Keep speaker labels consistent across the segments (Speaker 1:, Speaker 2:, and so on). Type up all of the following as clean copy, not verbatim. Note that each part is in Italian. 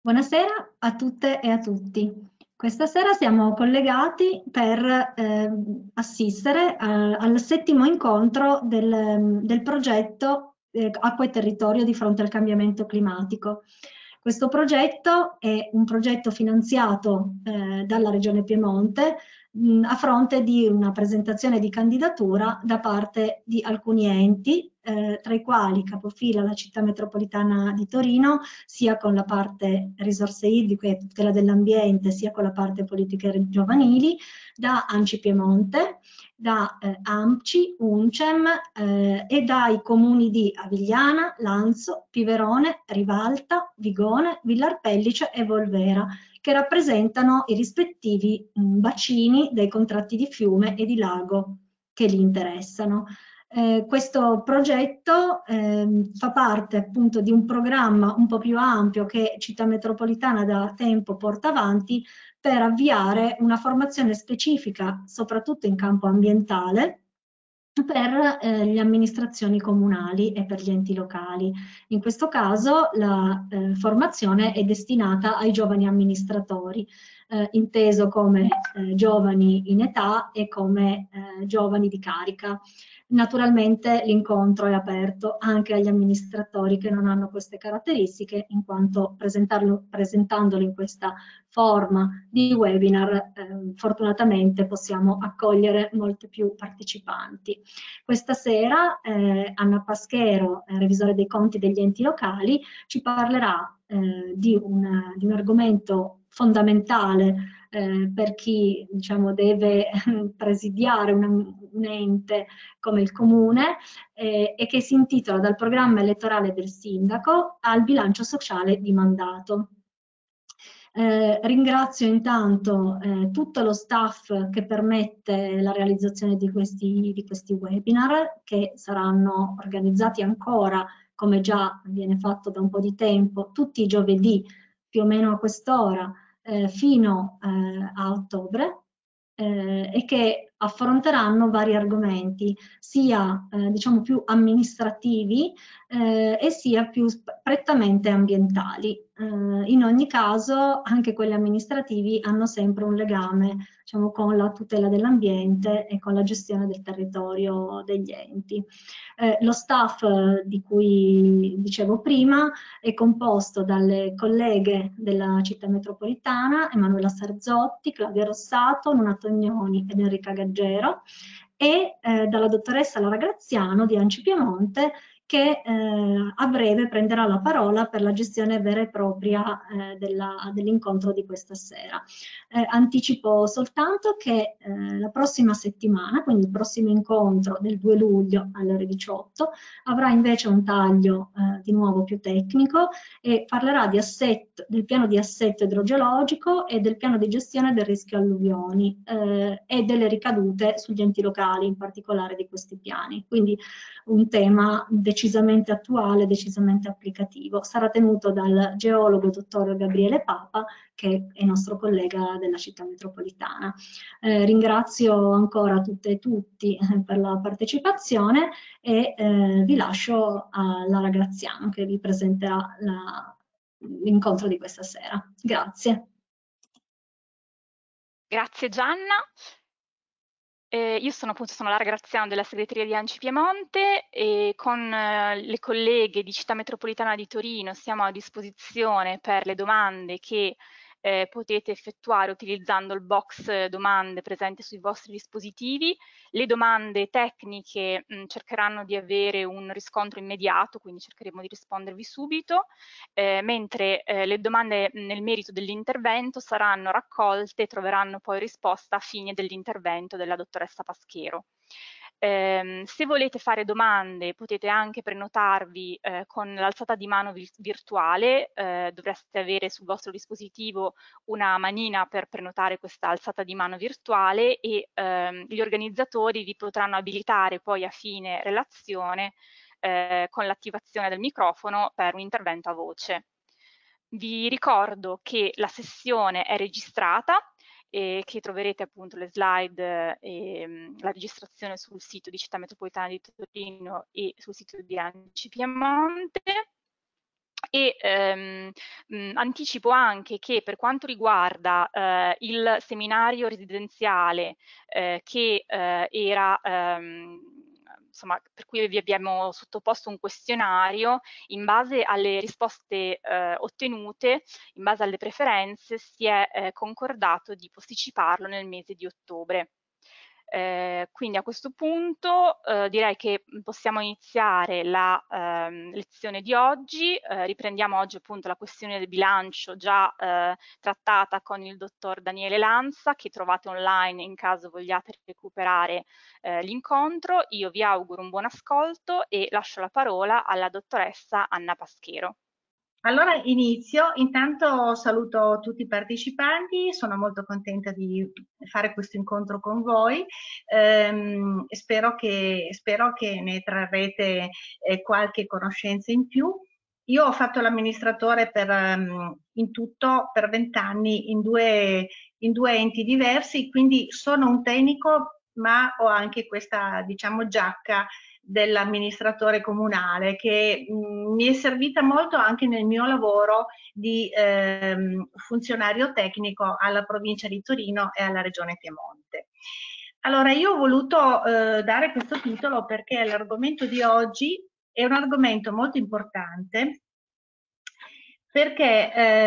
Speaker 1: Buonasera a tutte e a tutti. Questa sera siamo collegati per assistere al settimo incontro del progetto Acqua e Territorio di fronte al cambiamento climatico. Questo progetto è un progetto finanziato dalla Regione Piemonte a fronte di una presentazione di candidatura da parte di alcuni enti, tra i quali capofila la Città Metropolitana di Torino, sia con la parte risorse idriche e tutela dell'ambiente, sia con la parte politiche giovanili, da ANCI Piemonte, da AMCI, UNCEM e dai comuni di Avigliana, Lanzo, Piverone, Rivalta, Vigone, Villar Pellice e Volvera, che rappresentano i rispettivi bacini dei contratti di fiume e di lago che li interessano. Questo progetto fa parte appunto di un programma un po' più ampio che Città Metropolitana da tempo porta avanti per avviare una formazione specifica, soprattutto in campo ambientale, per le amministrazioni comunali e per gli enti locali. In questo caso la formazione è destinata ai giovani amministratori, inteso come giovani in età e come giovani di carica. Naturalmente l'incontro è aperto anche agli amministratori che non hanno queste caratteristiche, in quanto presentandolo in questa forma di webinar, fortunatamente possiamo accogliere molti più partecipanti. Questa sera Anna Paschero, revisore dei conti degli enti locali, ci parlerà di un argomento fondamentale per chi diciamo, deve presidiare un ente come il comune e che si intitola Dal programma elettorale del sindaco al bilancio sociale di mandato. Ringrazio intanto tutto lo staff che permette la realizzazione di questi webinar, che saranno organizzati ancora, come già viene fatto da un po' di tempo, tutti i giovedì più o meno a quest'ora fino a ottobre, e che affronteranno vari argomenti, sia diciamo più amministrativi e sia più prettamente ambientali. In ogni caso, anche quelli amministrativi hanno sempre un legame, diciamo, con la tutela dell'ambiente e con la gestione del territorio degli enti. Lo staff di cui dicevo prima è composto dalle colleghe della città metropolitana, Emanuela Sarzotti, Claudia Rossato, Nuna Tognoni ed Enrica Gaggero, e dalla dottoressa Lara Graziano di Anci Piemonte, che a breve prenderà la parola per la gestione vera e propria dell'incontro di questa sera. Anticipo soltanto che la prossima settimana, quindi il prossimo incontro del 2 luglio alle ore 18, avrà invece un taglio di nuovo più tecnico e parlerà del piano di assetto idrogeologico e del piano di gestione del rischio alluvioni e delle ricadute sugli enti locali, in particolare di questi piani. Quindi un tema decisamente attuale, decisamente applicativo. Sarà tenuto dal geologo dottor Gabriele Papa, che è nostro collega della città metropolitana. Ringrazio ancora tutte e tutti per la partecipazione e vi lascio a Lara Graziano che vi presenterà l'incontro di questa sera. Grazie.
Speaker 2: Grazie Gianna. Io sono Lara Graziano della segreteria di Anci Piemonte e con le colleghe di Città Metropolitana di Torino siamo a disposizione per le domande che potete effettuare utilizzando il box domande presente sui vostri dispositivi. Le domande tecniche cercheranno di avere un riscontro immediato, quindi cercheremo di rispondervi subito, mentre le domande nel merito dell'intervento saranno raccolte e troveranno poi risposta a fine dell'intervento della dottoressa Paschero. Se volete fare domande potete anche prenotarvi con l'alzata di mano virtuale, dovreste avere sul vostro dispositivo una manina per prenotare questa alzata di mano virtuale e gli organizzatori vi potranno abilitare poi a fine relazione con l'attivazione del microfono per un intervento a voce. Vi ricordo che la sessione è registrata e che troverete appunto le slide e la registrazione sul sito di Città Metropolitana di Torino e sul sito di Anci Piemonte. E anticipo anche che per quanto riguarda il seminario residenziale che era insomma, per cui vi abbiamo sottoposto un questionario, in base alle risposte ottenute, in base alle preferenze, si è concordato di posticiparlo nel mese di ottobre. Quindi a questo punto direi che possiamo iniziare la lezione di oggi. Riprendiamo oggi appunto la questione del bilancio già trattata con il dottor Daniele Lanza, che trovate online in caso vogliate recuperare l'incontro. Io vi auguro un buon ascolto e lascio la parola alla dottoressa Anna Paschero.
Speaker 3: Allora inizio, intanto saluto tutti i partecipanti, sono molto contenta di fare questo incontro con voi, spero che ne trarrete qualche conoscenza in più. Io ho fatto l'amministratore in tutto per 20 anni in due enti diversi, quindi sono un tecnico, ma ho anche questa, diciamo, giacca dell'amministratore comunale che mi è servita molto anche nel mio lavoro di funzionario tecnico alla provincia di Torino e alla regione Piemonte. Allora, io ho voluto dare questo titolo perché l'argomento di oggi è un argomento molto importante, perché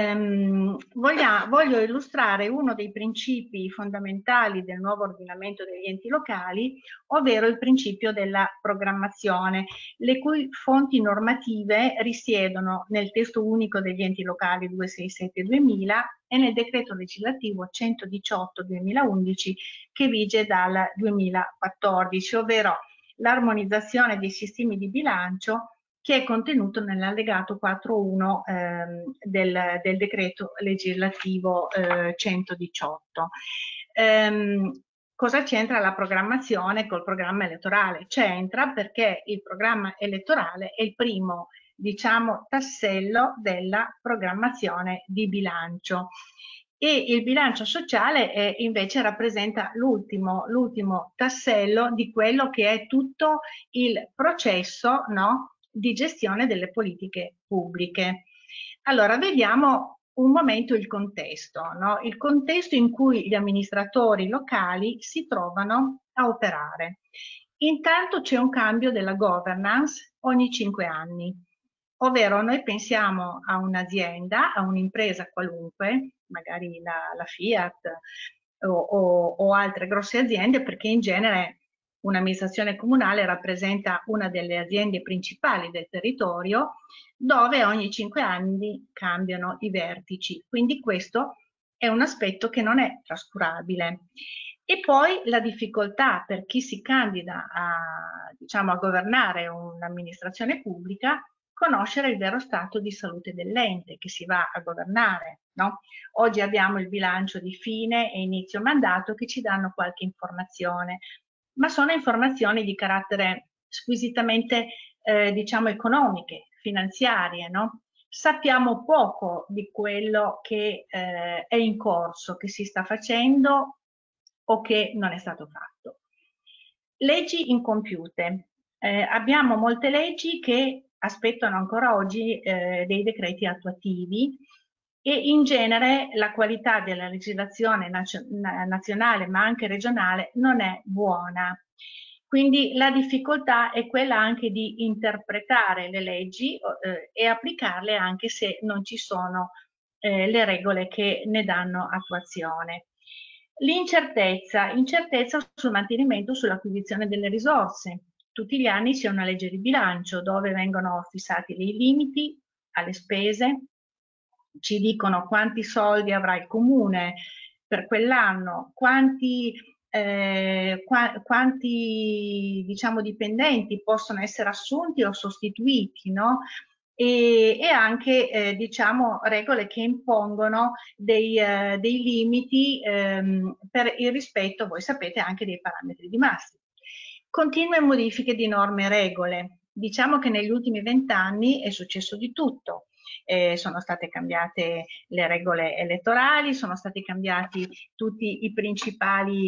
Speaker 3: voglio illustrare uno dei principi fondamentali del nuovo ordinamento degli enti locali, ovvero il principio della programmazione, le cui fonti normative risiedono nel testo unico degli enti locali 267/2000 e nel decreto legislativo 118/2011 che vige dal 2014, ovvero l'armonizzazione dei sistemi di bilancio che è contenuto nell'allegato 4.1 del decreto legislativo 118. Cosa c'entra la programmazione col programma elettorale? C'entra perché il programma elettorale è il primo, diciamo, tassello della programmazione di bilancio. E il bilancio sociale invece rappresenta l'ultimo tassello di quello che è tutto il processo, no, di gestione delle politiche pubbliche. Allora, vediamo un momento il contesto, no? Il contesto in cui gli amministratori locali si trovano a operare. Intanto c'è un cambio della governance ogni 5 anni, ovvero noi pensiamo a un'azienda, a un'impresa qualunque, magari la Fiat o altre grosse aziende, perché in genere un'amministrazione comunale rappresenta una delle aziende principali del territorio, dove ogni 5 anni cambiano i vertici. Quindi questo è un aspetto che non è trascurabile. E poi la difficoltà per chi si candida diciamo, a governare un'amministrazione pubblica, conoscere il vero stato di salute dell'ente che si va a governare, no? Oggi abbiamo il bilancio di fine e inizio mandato che ci danno qualche informazione, ma sono informazioni di carattere squisitamente, diciamo, economiche, finanziarie, no? Sappiamo poco di quello che è in corso, che si sta facendo o che non è stato fatto. Leggi incompiute. Abbiamo molte leggi che aspettano ancora oggi dei decreti attuativi e in genere la qualità della legislazione nazionale ma anche regionale non è buona. Quindi la difficoltà è quella anche di interpretare le leggi e applicarle anche se non ci sono le regole che ne danno attuazione. L'incertezza, incertezza sul mantenimento, sull'acquisizione delle risorse. Tutti gli anni c'è una legge di bilancio dove vengono fissati dei limiti alle spese, ci dicono quanti soldi avrà il comune per quell'anno, quanti diciamo, dipendenti possono essere assunti o sostituiti, no? E anche diciamo, regole che impongono dei limiti per il rispetto, voi sapete, anche dei parametri di Maastricht. Continue modifiche di norme e regole. Diciamo che negli ultimi 20 anni è successo di tutto. sono state cambiate le regole elettorali, sono stati cambiati tutti i principali,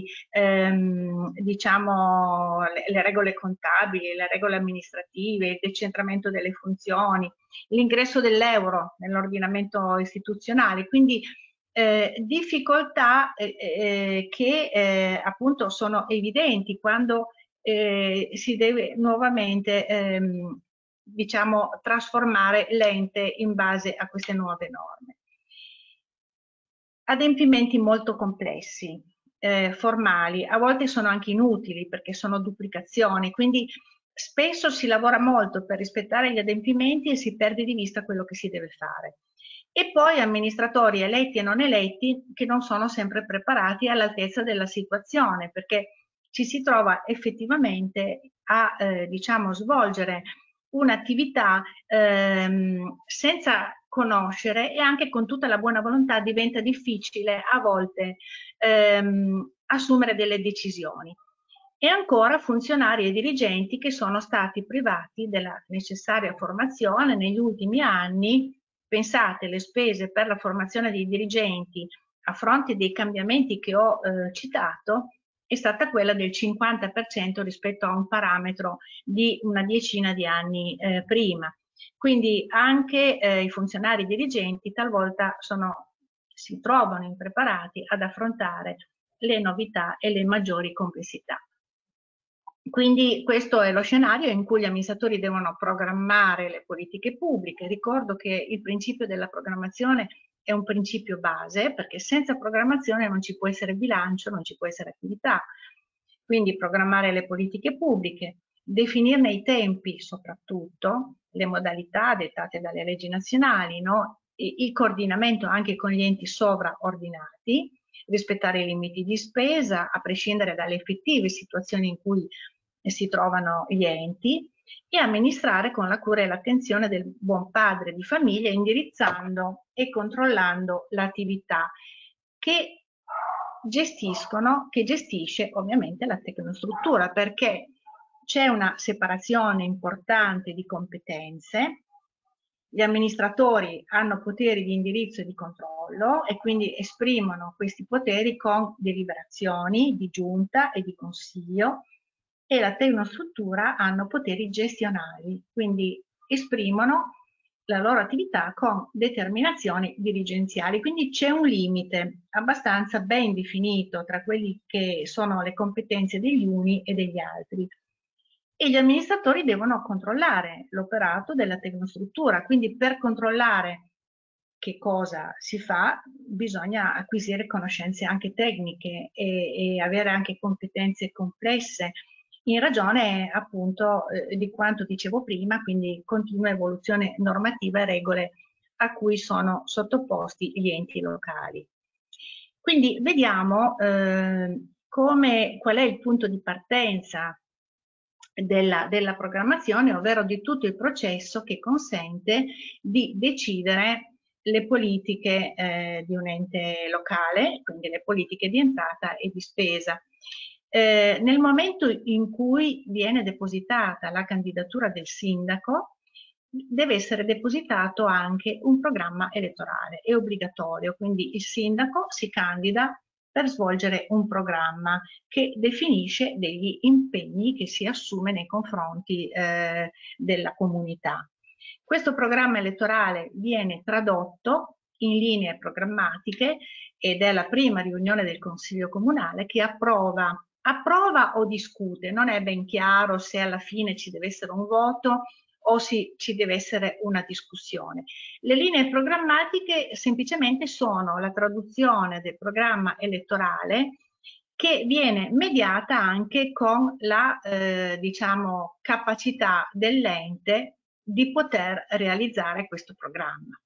Speaker 3: diciamo, le regole contabili, le regole amministrative, il decentramento delle funzioni, l'ingresso dell'euro nell'ordinamento istituzionale, quindi difficoltà che appunto sono evidenti quando si deve nuovamente diciamo trasformare l'ente in base a queste nuove norme. Adempimenti molto complessi, formali, a volte sono anche inutili perché sono duplicazioni, quindi spesso si lavora molto per rispettare gli adempimenti e si perde di vista quello che si deve fare. E poi amministratori eletti e non eletti che non sono sempre preparati all'altezza della situazione, perché ci si trova effettivamente a diciamo, svolgere un'attività senza conoscere, e anche con tutta la buona volontà diventa difficile a volte assumere delle decisioni. E ancora funzionari e dirigenti che sono stati privati della necessaria formazione negli ultimi anni. Pensate, le spese per la formazione dei dirigenti a fronte dei cambiamenti che ho citato è stata quella del 50% rispetto a un parametro di una decina di anni prima. Quindi anche i funzionari dirigenti talvolta si trovano impreparati ad affrontare le novità e le maggiori complessità. Quindi questo è lo scenario in cui gli amministratori devono programmare le politiche pubbliche. Ricordo che il principio della programmazione è un principio base, perché senza programmazione non ci può essere bilancio, non ci può essere attività. Quindi programmare le politiche pubbliche, definirne i tempi soprattutto, le modalità dettate dalle leggi nazionali, no? Il coordinamento anche con gli enti sovraordinati, rispettare i limiti di spesa, a prescindere dalle effettive situazioni in cui si trovano gli enti, e amministrare con la cura e l'attenzione del buon padre di famiglia, indirizzando e controllando l'attività che gestisce ovviamente la tecnostruttura, perché c'è una separazione importante di competenze. Gli amministratori hanno poteri di indirizzo e di controllo e quindi esprimono questi poteri con deliberazioni di giunta e di consiglio, e la tecnostruttura hanno poteri gestionali, quindi esprimono la loro attività con determinazioni dirigenziali. Quindi c'è un limite abbastanza ben definito tra quelli che sono le competenze degli uni e degli altri. E gli amministratori devono controllare l'operato della tecnostruttura, quindi per controllare che cosa si fa bisogna acquisire conoscenze anche tecniche e avere anche competenze complesse, in ragione appunto di quanto dicevo prima, quindi continua evoluzione normativa e regole a cui sono sottoposti gli enti locali. Quindi vediamo qual è il punto di partenza della programmazione, ovvero di tutto il processo che consente di decidere le politiche di un ente locale, quindi le politiche di entrata e di spesa. Nel momento in cui viene depositata la candidatura del sindaco, deve essere depositato anche un programma elettorale, è obbligatorio, quindi il sindaco si candida per svolgere un programma che definisce degli impegni che si assume nei confronti della comunità. Questo programma elettorale viene tradotto in linee programmatiche ed è la prima riunione del Consiglio Comunale che approva o discute. Non è ben chiaro se alla fine ci deve essere un voto o ci deve essere una discussione. Le linee programmatiche semplicemente sono la traduzione del programma elettorale che viene mediata anche con la diciamo, capacità dell'ente di poter realizzare questo programma.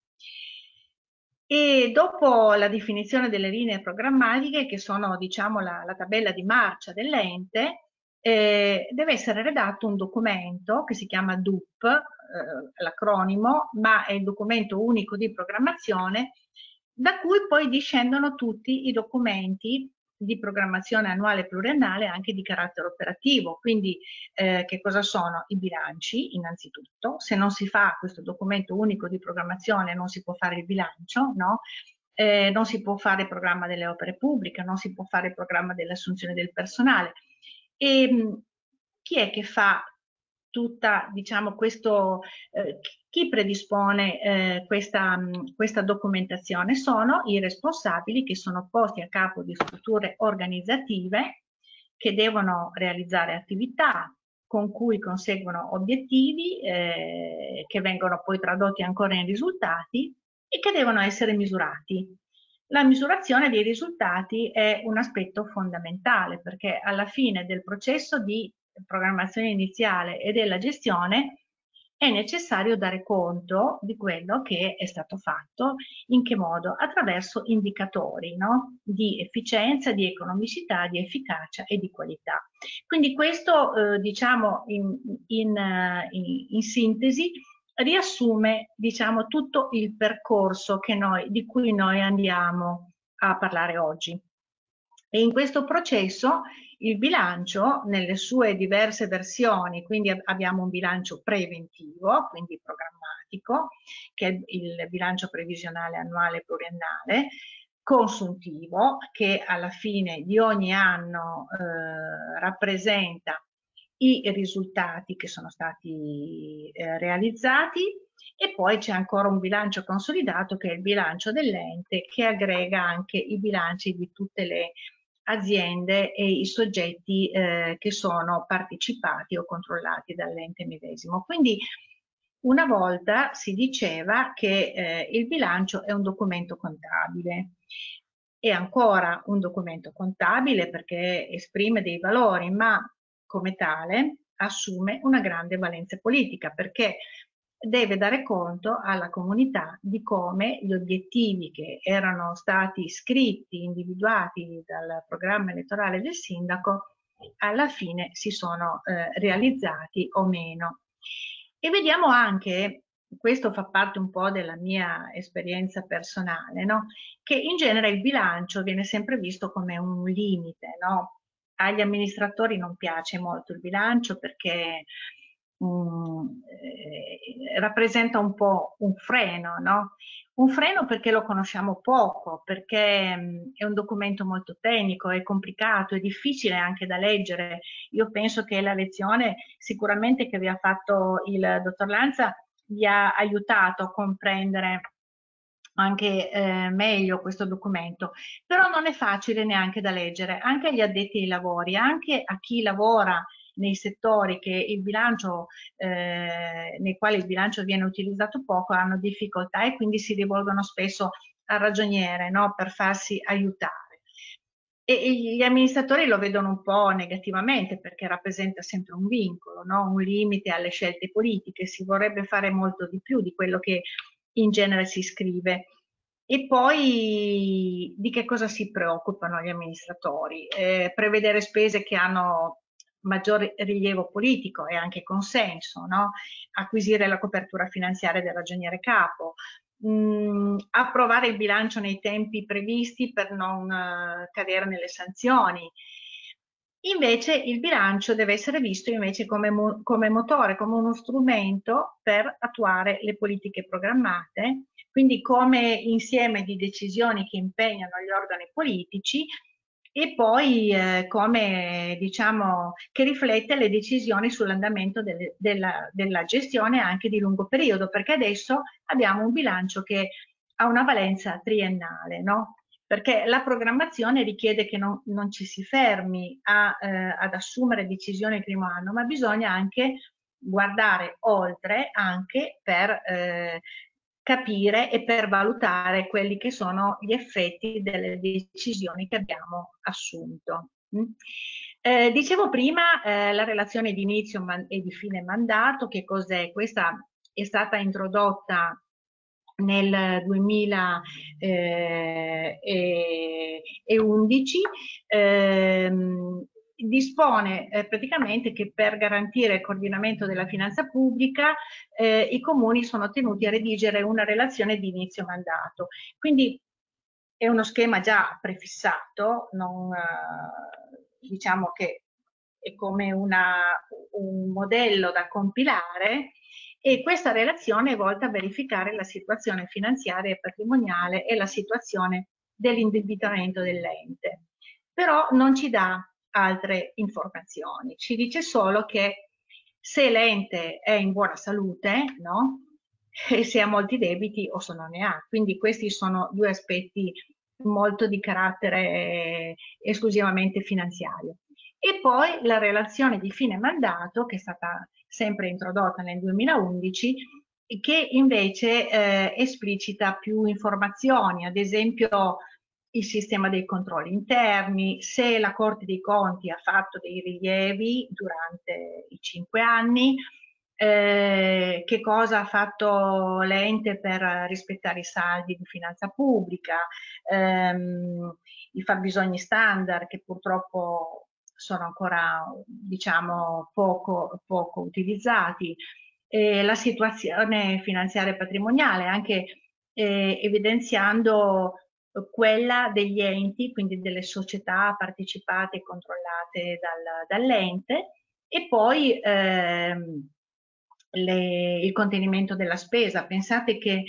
Speaker 3: E dopo la definizione delle linee programmatiche, che sono diciamo, la tabella di marcia dell'ente, deve essere redatto un documento che si chiama DUP, l'acronimo, ma è il documento unico di programmazione, da cui poi discendono tutti i documenti di programmazione annuale pluriennale anche di carattere operativo. Quindi che cosa sono i bilanci innanzitutto? Se non si fa questo documento unico di programmazione non si può fare il bilancio, no? Non si può fare il programma delle opere pubbliche, non si può fare il programma delle assunzioni del personale. E chi è che fa tutta, diciamo, questo, chi predispone questa documentazione? Sono i responsabili che sono posti a capo di strutture organizzative che devono realizzare attività con cui conseguono obiettivi che vengono poi tradotti ancora in risultati e che devono essere misurati. La misurazione dei risultati è un aspetto fondamentale perché alla fine del processo di programmazione iniziale e della gestione è necessario dare conto di quello che è stato fatto, in che modo? Attraverso indicatori, no? Di efficienza, di economicità, di efficacia e di qualità. Quindi questo, diciamo, in sintesi, riassume, diciamo, tutto il percorso di cui noi andiamo a parlare oggi. E in questo processo il bilancio, nelle sue diverse versioni, quindi abbiamo un bilancio preventivo, quindi programmatico, che è il bilancio previsionale annuale pluriennale, consuntivo, che alla fine di ogni anno rappresenta i risultati che sono stati realizzati, e poi c'è ancora un bilancio consolidato che è il bilancio dell'ente, che aggrega anche i bilanci di tutte le aziende e i soggetti che sono partecipati o controllati dall'ente medesimo. Quindi una volta si diceva che il bilancio è un documento contabile. È ancora un documento contabile perché esprime dei valori, ma come tale assume una grande valenza politica perché deve dare conto alla comunità di come gli obiettivi che erano stati scritti, individuati dal programma elettorale del sindaco, alla fine si sono realizzati o meno. E vediamo anche, questo fa parte un po' della mia esperienza personale, no? Che in genere il bilancio viene sempre visto come un limite, no? Agli amministratori non piace molto il bilancio perché rappresenta un po' un freno, no? Un freno perché lo conosciamo poco, perché è un documento molto tecnico, è complicato, è difficile anche da leggere. Io penso che la lezione sicuramente che vi ha fatto il dottor Lanza vi ha aiutato a comprendere anche meglio questo documento, però non è facile neanche da leggere, anche agli addetti ai lavori, anche a chi lavora nei settori che il bilancio, nei quali il bilancio viene utilizzato poco, hanno difficoltà e quindi si rivolgono spesso al ragioniere, no? Per farsi aiutare. E gli amministratori lo vedono un po' negativamente perché rappresenta sempre un vincolo, no? Un limite alle scelte politiche, si vorrebbe fare molto di più di quello che in genere si scrive. E poi di che cosa si preoccupano gli amministratori? Prevedere spese che hanno maggiore rilievo politico e anche consenso, no? Acquisire la copertura finanziaria del ragioniere capo, approvare il bilancio nei tempi previsti per non cadere nelle sanzioni. Invece il bilancio deve essere visto invece come motore, come uno strumento per attuare le politiche programmate, quindi come insieme di decisioni che impegnano gli organi politici e poi come, diciamo, che riflette le decisioni sull'andamento della gestione anche di lungo periodo, perché adesso abbiamo un bilancio che ha una valenza triennale, no? Perché la programmazione richiede che non ci si fermi ad assumere decisioni il primo anno, ma bisogna anche guardare oltre anche per capire e per valutare quelli che sono gli effetti delle decisioni che abbiamo assunto. Dicevo prima la relazione di inizio e di fine mandato, che cos'è? Questa è stata introdotta nel 2011, dispone praticamente che per garantire il coordinamento della finanza pubblica i comuni sono tenuti a redigere una relazione di inizio mandato. Quindi è uno schema già prefissato, diciamo che è come un modello da compilare, e questa relazione è volta a verificare la situazione finanziaria e patrimoniale e la situazione dell'indebitamento dell'ente. Però non ci dà altre informazioni, ci dice solo che se l'ente è in buona salute, no? E se ha molti debiti o se non ne ha. Quindi questi sono due aspetti molto di carattere esclusivamente finanziario. E poi la relazione di fine mandato, che è stata sempre introdotta nel 2011, che invece esplicita più informazioni, ad esempio il sistema dei controlli interni, se la Corte dei Conti ha fatto dei rilievi durante i 5 anni, che cosa ha fatto l'ente per rispettare i saldi di finanza pubblica, i fabbisogni standard che purtroppo sono ancora, diciamo, poco utilizzati, la situazione finanziaria e patrimoniale, anche evidenziando quella degli enti, quindi delle società partecipate e controllate dall'ente, e poi il contenimento della spesa. Pensate che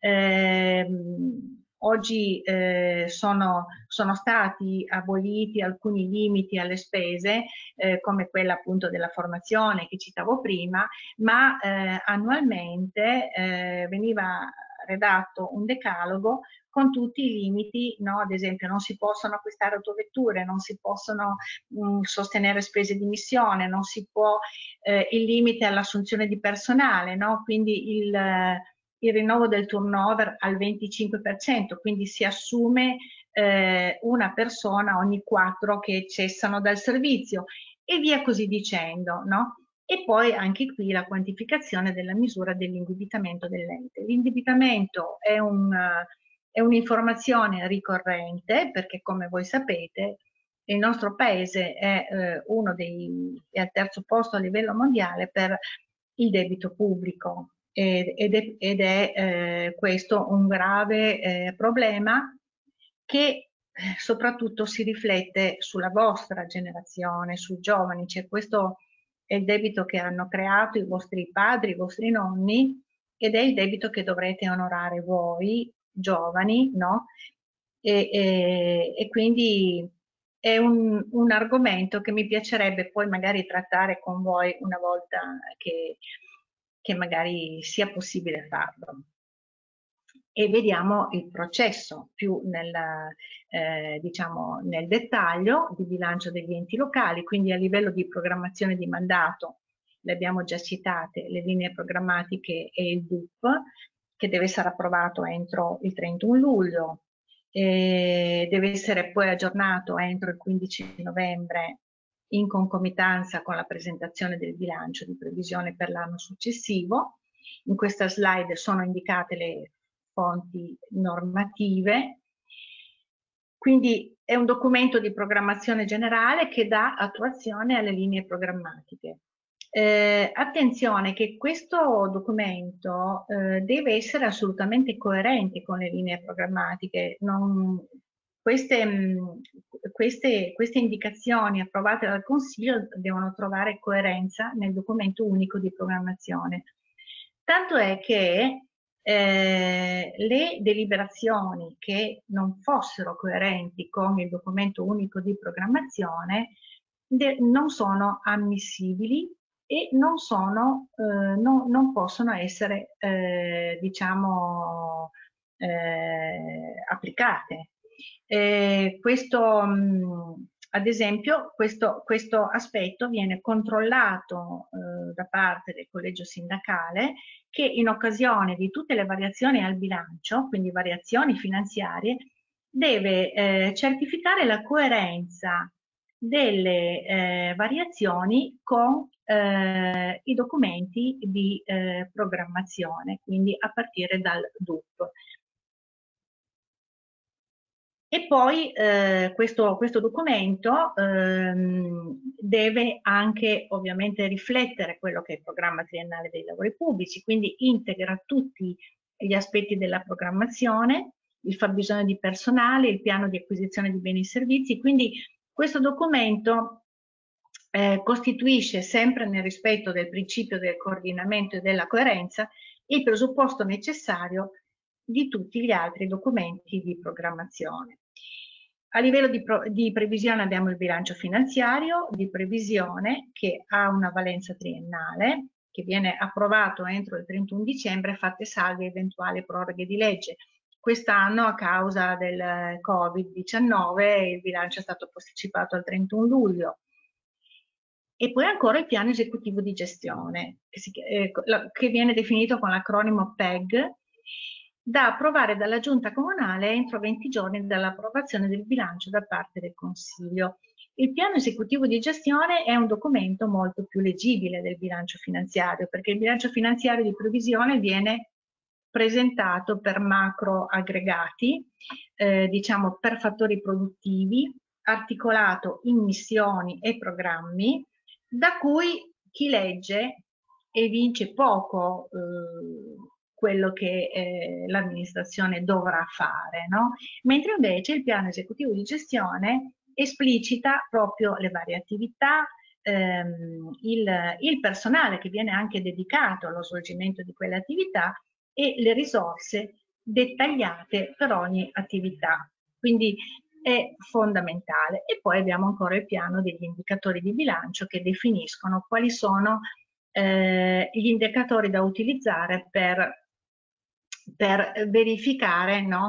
Speaker 3: oggi sono stati aboliti alcuni limiti alle spese, come quella appunto della formazione che citavo prima, ma annualmente veniva redatto un decalogo con tutti i limiti, no? Ad esempio non si possono acquistare autovetture, non si possono sostenere spese di missione, non si può il limite all'assunzione di personale, no? Quindi il rinnovo del turnover al 25%, quindi si assume una persona ogni 4 che cessano dal servizio, e via così dicendo, no? E poi anche qui la quantificazione della misura dell'indebitamento dell'ente. L'indebitamento è un'informazione ricorrente, perché come voi sapete il nostro paese è è al terzo posto a livello mondiale per il debito pubblico, ed è questo un grave problema che soprattutto si riflette sulla vostra generazione, sui giovani. Cioè, questo è il debito che hanno creato i vostri padri, i vostri nonni, ed è il debito che dovrete onorare voi giovani, no? E quindi è un argomento che mi piacerebbe poi magari trattare con voi una volta che magari sia possibile farlo. E vediamo il processo più diciamo, nel dettaglio di bilancio degli enti locali, quindi a livello di programmazione di mandato, le abbiamo già citate, le linee programmatiche e il DUP, che deve essere approvato entro il 31 luglio, deve essere poi aggiornato entro il 15 novembre in concomitanza con la presentazione del bilancio di previsione per l'anno successivo. In questa slide sono indicate le fonti normative. Quindi è un documento di programmazione generale che dà attuazione alle linee programmatiche. Attenzione che questo documento deve essere assolutamente coerente con le linee programmatiche. Queste indicazioni approvate dal Consiglio devono trovare coerenza nel documento unico di programmazione. Tanto è che le deliberazioni che non fossero coerenti con il documento unico di programmazione non sono ammissibili e non possono essere diciamo applicate. Ad esempio questo aspetto viene controllato da parte del collegio sindacale, che in occasione di tutte le variazioni al bilancio, quindi variazioni finanziarie, deve certificare la coerenza delle variazioni con i documenti di programmazione, quindi a partire dal DUP. E poi questo documento deve anche ovviamente riflettere quello che è il programma triennale dei lavori pubblici, quindi integra tutti gli aspetti della programmazione, il fabbisogno di personale, il piano di acquisizione di beni e servizi. Quindi questo documento costituisce, sempre nel rispetto del principio del coordinamento e della coerenza, il presupposto necessario di tutti gli altri documenti di programmazione. A livello di previsione abbiamo il bilancio finanziario di previsione che ha una valenza triennale, che viene approvato entro il 31 dicembre, fatte salve eventuali proroghe di legge. Quest'anno, a causa del Covid-19, il bilancio è stato posticipato al 31 luglio. E poi ancora il piano esecutivo di gestione, che viene definito con l'acronimo PEG, da approvare dalla Giunta Comunale entro 20 giorni dall'approvazione del bilancio da parte del Consiglio. Il piano esecutivo di gestione è un documento molto più leggibile del bilancio finanziario, perché il bilancio finanziario di previsione viene presentato per macro aggregati, diciamo per fattori produttivi, articolato in missioni e programmi, da cui chi legge evince poco quello che l'amministrazione dovrà fare, no? Mentre invece il piano esecutivo di gestione esplicita proprio le varie attività, il personale che viene anche dedicato allo svolgimento di quelle attività e le risorse dettagliate per ogni attività. Quindi è fondamentale. E poi abbiamo ancora il piano degli indicatori di bilancio che definiscono quali sono gli indicatori da utilizzare per verificare, no,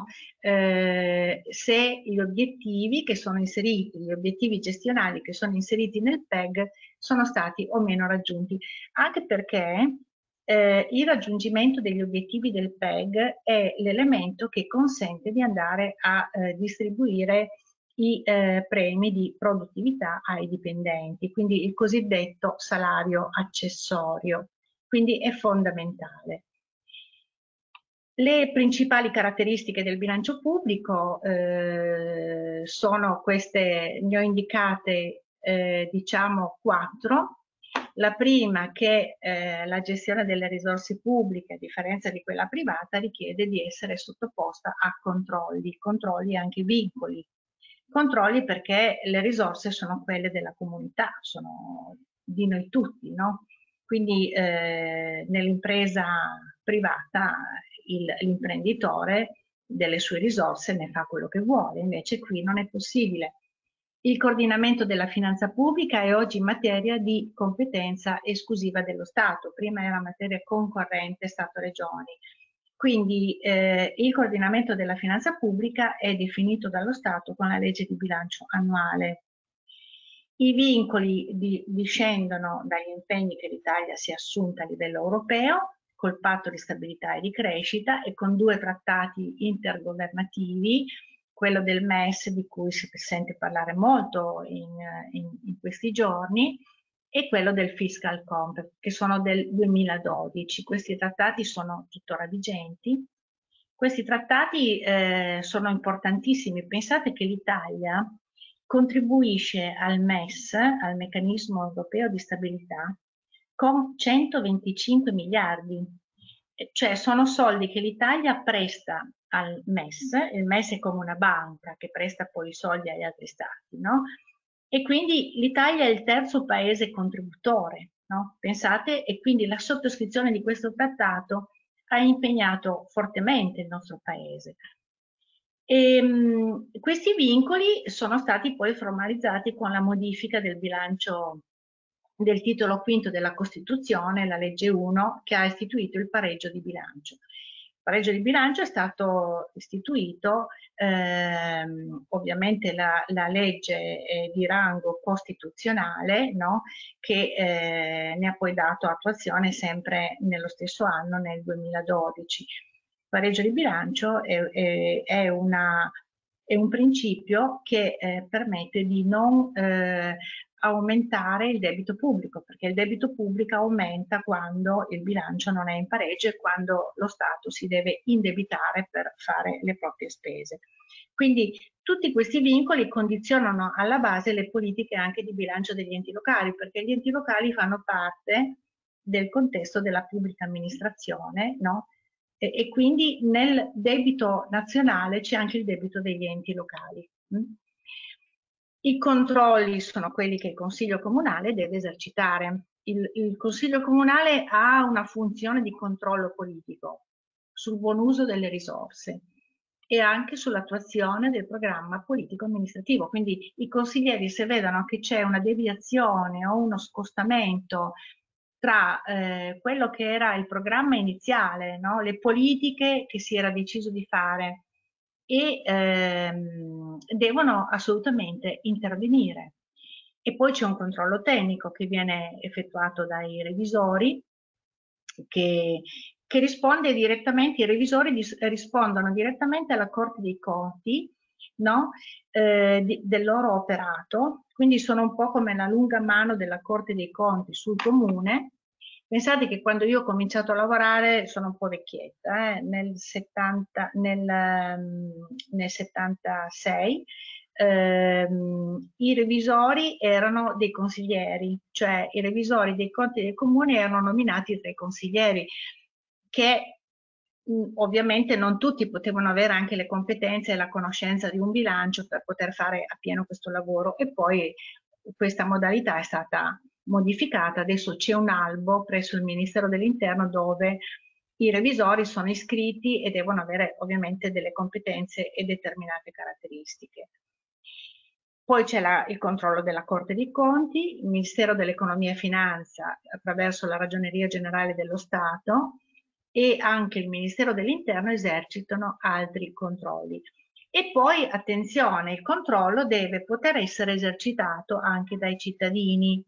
Speaker 3: se gli obiettivi che sono inseriti, gli obiettivi gestionali che sono inseriti nel PEG sono stati o meno raggiunti. Anche perché il raggiungimento degli obiettivi del PEG è l'elemento che consente di andare a distribuire i premi di produttività ai dipendenti, quindi il cosiddetto salario accessorio, quindi è fondamentale. Le principali caratteristiche del bilancio pubblico sono queste, ne ho indicate diciamo 4. La prima, che la gestione delle risorse pubbliche, a differenza di quella privata, richiede di essere sottoposta a controlli e anche vincoli. Controlli perché le risorse sono quelle della comunità, sono di noi tutti, no? Quindi nell'impresa privata l'imprenditore delle sue risorse ne fa quello che vuole, invece qui non è possibile. Il coordinamento della finanza pubblica è oggi materia di competenza esclusiva dello Stato, prima era materia concorrente Stato-Regioni. Quindi il coordinamento della finanza pubblica è definito dallo Stato con la legge di bilancio annuale. I vincoli discendono dagli impegni che l'Italia si è assunta a livello europeo, col patto di stabilità e di crescita e con 2 trattati intergovernativi, quello del MES di cui si sente parlare molto in questi giorni e quello del Fiscal Compact che sono del 2012. Questi trattati sono tuttora vigenti. Questi trattati sono importantissimi. Pensate che l'Italia contribuisce al MES, al Meccanismo Europeo di Stabilità, con 125 miliardi, cioè sono soldi che l'Italia presta al MES, il MES è come una banca che presta poi i soldi agli altri stati, no? E quindi l'Italia è il terzo paese contributore, no? Pensate, e quindi la sottoscrizione di questo trattato ha impegnato fortemente il nostro paese. Questi vincoli sono stati poi formalizzati con la modifica del bilancio del titolo quinto della Costituzione, la legge 1, che ha istituito il pareggio di bilancio. Il pareggio di bilancio è stato istituito, ovviamente la legge è di rango costituzionale, no? Che ne ha poi dato attuazione sempre nello stesso anno, nel 2012. Il pareggio di bilancio è un principio che permette di non aumentare il debito pubblico, perché il debito pubblico aumenta quando il bilancio non è in pareggio e quando lo Stato si deve indebitare per fare le proprie spese. Quindi tutti questi vincoli condizionano alla base le politiche anche di bilancio degli enti locali, perché gli enti locali fanno parte del contesto della pubblica amministrazione, no? e quindi nel debito nazionale c'è anche il debito degli enti locali. I controlli sono quelli che il Consiglio Comunale deve esercitare. Il Consiglio Comunale ha una funzione di controllo politico sul buon uso delle risorse e anche sull'attuazione del programma politico-amministrativo. Quindi i consiglieri, se vedono che c'è una deviazione o uno scostamento tra quello che era il programma iniziale, no? Le politiche che si era deciso di fare, e devono assolutamente intervenire. E poi c'è un controllo tecnico che viene effettuato dai revisori, che risponde direttamente, i revisori rispondono direttamente alla Corte dei Conti, no? Del loro operato, quindi sono un po' come la lunga mano della Corte dei Conti sul comune. Pensate che quando io ho cominciato a lavorare, sono un po' vecchietta, nel 76, i revisori erano dei consiglieri, cioè i revisori dei conti del comune erano nominati tra i consiglieri, che ovviamente non tutti potevano avere anche le competenze e la conoscenza di un bilancio per poter fare appieno questo lavoro, e poi questa modalità è stata modificata. Adesso c'è un albo presso il Ministero dell'Interno dove i revisori sono iscritti e devono avere ovviamente delle competenze e determinate caratteristiche. Poi c'è il controllo della Corte dei Conti, il Ministero dell'Economia e Finanza attraverso la Ragioneria Generale dello Stato, e anche il Ministero dell'Interno esercitano altri controlli. E poi, attenzione, il controllo deve poter essere esercitato anche dai cittadini.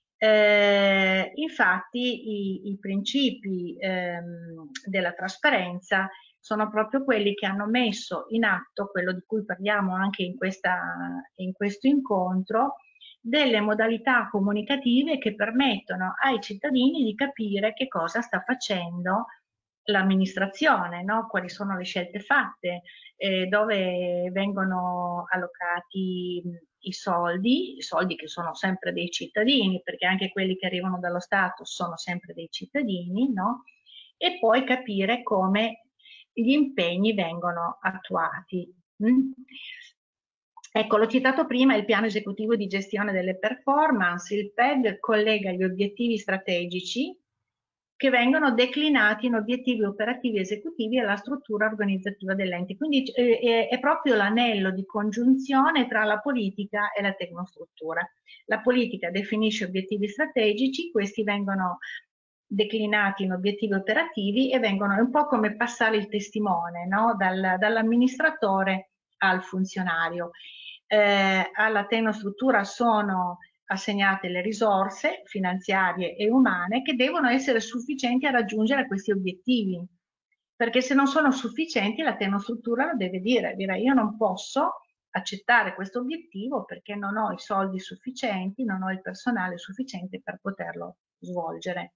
Speaker 3: Infatti i principi della trasparenza sono proprio quelli che hanno messo in atto, quello di cui parliamo anche in questo incontro, delle modalità comunicative che permettono ai cittadini di capire che cosa sta facendo l'amministrazione, no? Quali sono le scelte fatte, dove vengono allocati i soldi che sono sempre dei cittadini, perché anche quelli che arrivano dallo Stato sono sempre dei cittadini, no? E poi capire come gli impegni vengono attuati. Ecco, l'ho citato prima, il piano esecutivo di gestione delle performance. Il PEG collega gli obiettivi strategici che vengono declinati in obiettivi operativi esecutivi alla struttura organizzativa dell'ente. Quindi è proprio l'anello di congiunzione tra la politica e la tecnostruttura. La politica definisce obiettivi strategici, questi vengono declinati in obiettivi operativi e vengono, è un po' come passare il testimone, no? Dall'amministratore al funzionario. Alla tecnostruttura sono assegnate le risorse finanziarie e umane che devono essere sufficienti a raggiungere questi obiettivi, perché se non sono sufficienti la tecnostruttura lo deve dire io non posso accettare questo obiettivo perché non ho i soldi sufficienti, non ho il personale sufficiente per poterlo svolgere.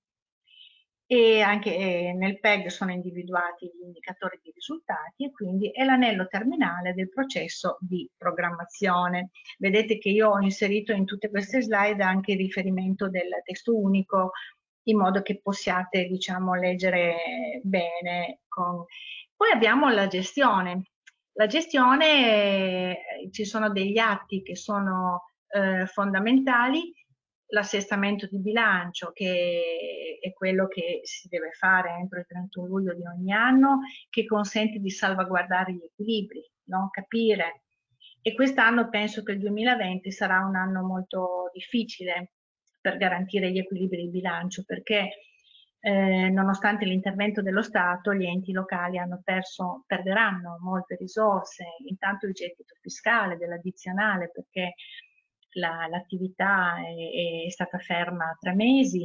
Speaker 3: E anche nel PEG sono individuati gli indicatori di risultati e quindi è l'anello terminale del processo di programmazione. Vedete che io ho inserito in tutte queste slide anche il riferimento del testo unico in modo che possiate, diciamo, leggere bene. Poi abbiamo la gestione. La gestione, ci sono degli atti che sono fondamentali. L'assestamento di bilancio, che è quello che si deve fare entro il 31 luglio di ogni anno, che consente di salvaguardare gli equilibri, no? Capire. E quest'anno penso che il 2020 sarà un anno molto difficile per garantire gli equilibri di bilancio, perché nonostante l'intervento dello Stato, gli enti locali perderanno molte risorse, intanto il gettito fiscale dell'addizionale, perché l'attività è stata ferma 3 mesi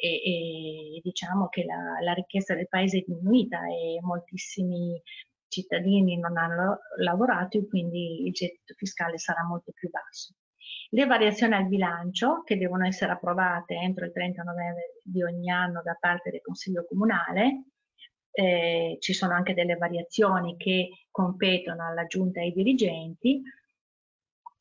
Speaker 3: e diciamo che la ricchezza del paese è diminuita e moltissimi cittadini non hanno lavorato e quindi il gettito fiscale sarà molto più basso. Le variazioni al bilancio, che devono essere approvate entro il 30 novembre di ogni anno da parte del Consiglio Comunale, ci sono anche delle variazioni che competono alla Giunta e ai dirigenti,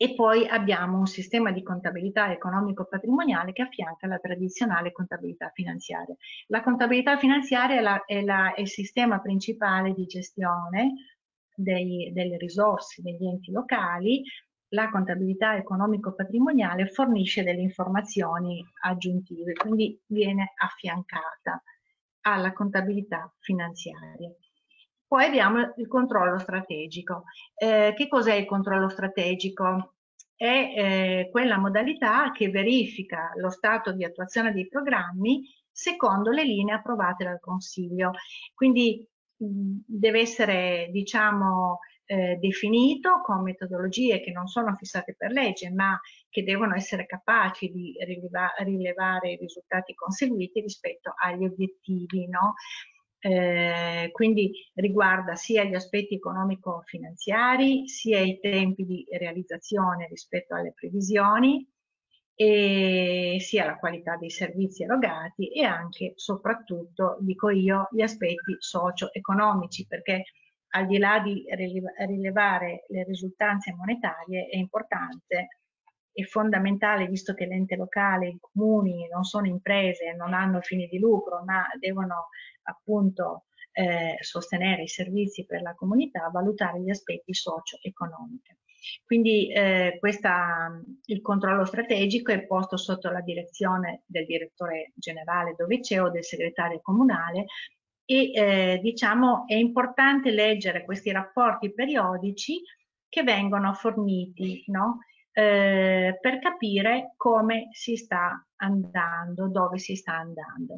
Speaker 3: E poi abbiamo un sistema di contabilità economico-patrimoniale che affianca la tradizionale contabilità finanziaria. La contabilità finanziaria è il sistema principale di gestione delle risorse degli enti locali. La contabilità economico-patrimoniale fornisce delle informazioni aggiuntive, quindi viene affiancata alla contabilità finanziaria. Poi abbiamo il controllo strategico. Che cos'è il controllo strategico? È quella modalità che verifica lo stato di attuazione dei programmi secondo le linee approvate dal Consiglio. Quindi deve essere, diciamo, definito con metodologie che non sono fissate per legge, ma che devono essere capaci di rilevare i risultati conseguiti rispetto agli obiettivi, no? Quindi riguarda sia gli aspetti economico-finanziari, sia i tempi di realizzazione rispetto alle previsioni, e sia la qualità dei servizi erogati e anche, soprattutto, dico io, gli aspetti socio-economici, perché al di là di rilevare le risultanze monetarie è importante e fondamentale, visto che l'ente locale, i comuni non sono imprese, non hanno fini di lucro, ma devono appunto sostenere i servizi per la comunità, valutare gli aspetti socio-economici. Quindi il controllo strategico è posto sotto la direzione del direttore generale dove c'è o del segretario comunale e diciamo è importante leggere questi rapporti periodici che vengono forniti, no? Per capire come si sta andando, dove si sta andando.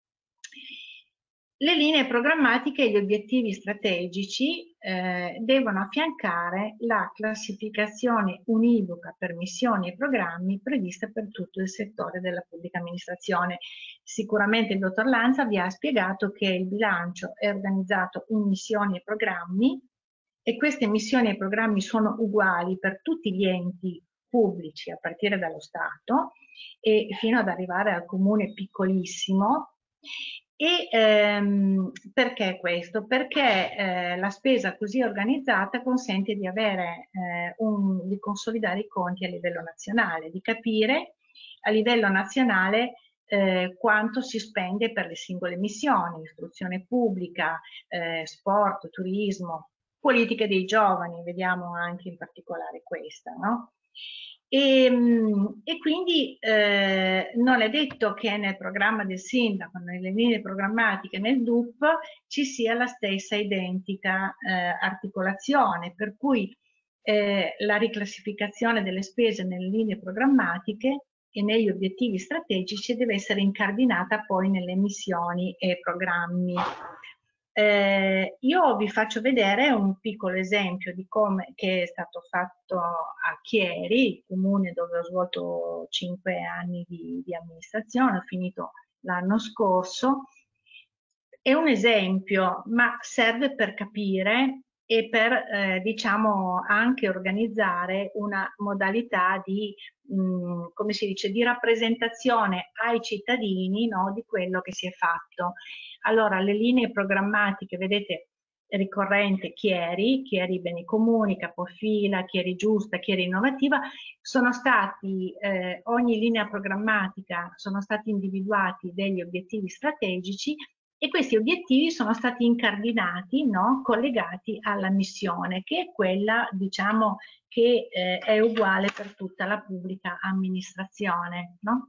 Speaker 3: Le linee programmatiche e gli obiettivi strategici devono affiancare la classificazione univoca per missioni e programmi prevista per tutto il settore della pubblica amministrazione. Sicuramente il dottor Lanza vi ha spiegato che il bilancio è organizzato in missioni e programmi e queste missioni e programmi sono uguali per tutti gli enti pubblici a partire dallo Stato e fino ad arrivare al comune piccolissimo. E perché questo? Perché la spesa così organizzata consente di avere di consolidare i conti a livello nazionale, di capire a livello nazionale quanto si spende per le singole missioni, istruzione pubblica, sport, turismo, politiche dei giovani, vediamo anche in particolare questa, no? E quindi non è detto che nel programma del sindaco, nelle linee programmatiche, nel DUP ci sia la stessa identica articolazione, per cui la riclassificazione delle spese nelle linee programmatiche e negli obiettivi strategici deve essere incardinata poi nelle missioni e programmi. Io vi faccio vedere un piccolo esempio di come che è stato fatto a Chieri, il comune dove ho svolto 5 anni di amministrazione, ho finito l'anno scorso. È un esempio, ma serve per capire e per diciamo anche organizzare una modalità di come si dice, di rappresentazione ai cittadini, no, di quello che si è fatto. Allora, le linee programmatiche, vedete, ricorrente Chieri, Chieri Beni Comuni, Capofila, Chieri Giusta, Chieri Innovativa, sono stati, ogni linea programmatica sono stati individuati degli obiettivi strategici e questi obiettivi sono stati incardinati, no, collegati alla missione, che è quella, diciamo, che è uguale per tutta la pubblica amministrazione, no?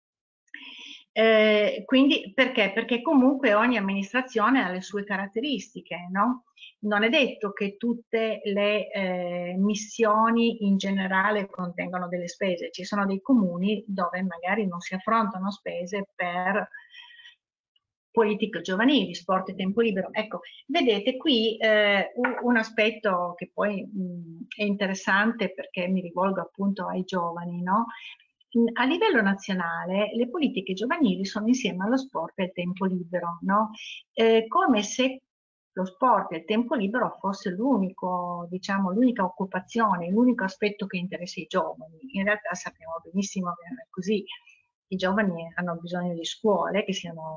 Speaker 3: Quindi perché? Perché comunque ogni amministrazione ha le sue caratteristiche, no? Non è detto che tutte le missioni in generale contengano delle spese, ci sono dei comuni dove magari non si affrontano spese per politiche giovanili, sport e tempo libero. Ecco, vedete qui un aspetto che poi è interessante perché mi rivolgo appunto ai giovani, no? A livello nazionale le politiche giovanili sono insieme allo sport e al tempo libero, no? Come se lo sport e il tempo libero fosse l'unico, diciamo, l'unica occupazione, l'unico aspetto che interessa i giovani. In realtà sappiamo benissimo che non è così. I giovani hanno bisogno di scuole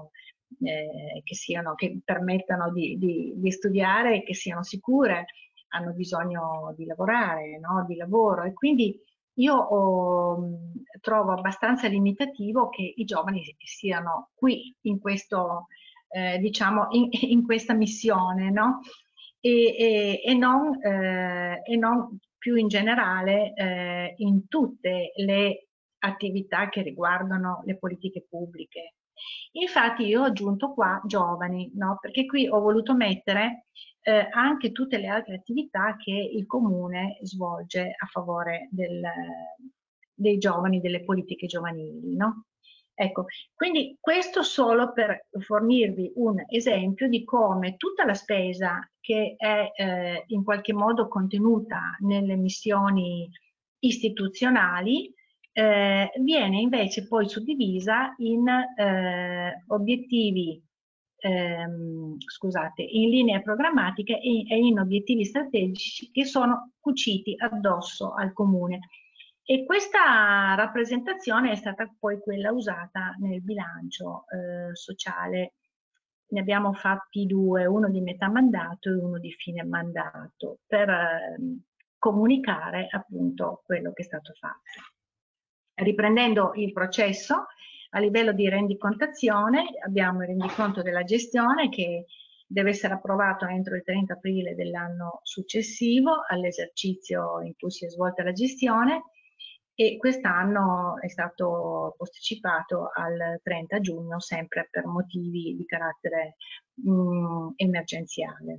Speaker 3: che permettano di studiare e che siano sicure, hanno bisogno di lavorare, no? Di lavoro, e quindi io trovo abbastanza limitativo che i giovani siano qui in questo, diciamo, in questa missione, no? E non più in generale in tutte le attività che riguardano le politiche pubbliche. Infatti io ho aggiunto qua giovani, no? Perché qui ho voluto mettere anche tutte le altre attività che il comune svolge a favore dei giovani, delle politiche giovanili, no? Ecco, quindi questo solo per fornirvi un esempio di come tutta la spesa che è in qualche modo contenuta nelle missioni istituzionali viene invece poi suddivisa in obiettivi, scusate, in linee programmatiche e in obiettivi strategici che sono cuciti addosso al comune. E questa rappresentazione è stata poi quella usata nel bilancio sociale. Ne abbiamo fatti due, uno di metà mandato e uno di fine mandato, per comunicare appunto quello che è stato fatto. Riprendendo il processo, a livello di rendicontazione abbiamo il rendiconto della gestione che deve essere approvato entro il 30 aprile dell'anno successivo all'esercizio in cui si è svolta la gestione, e quest'anno è stato posticipato al 30 giugno sempre per motivi di carattere emergenziale.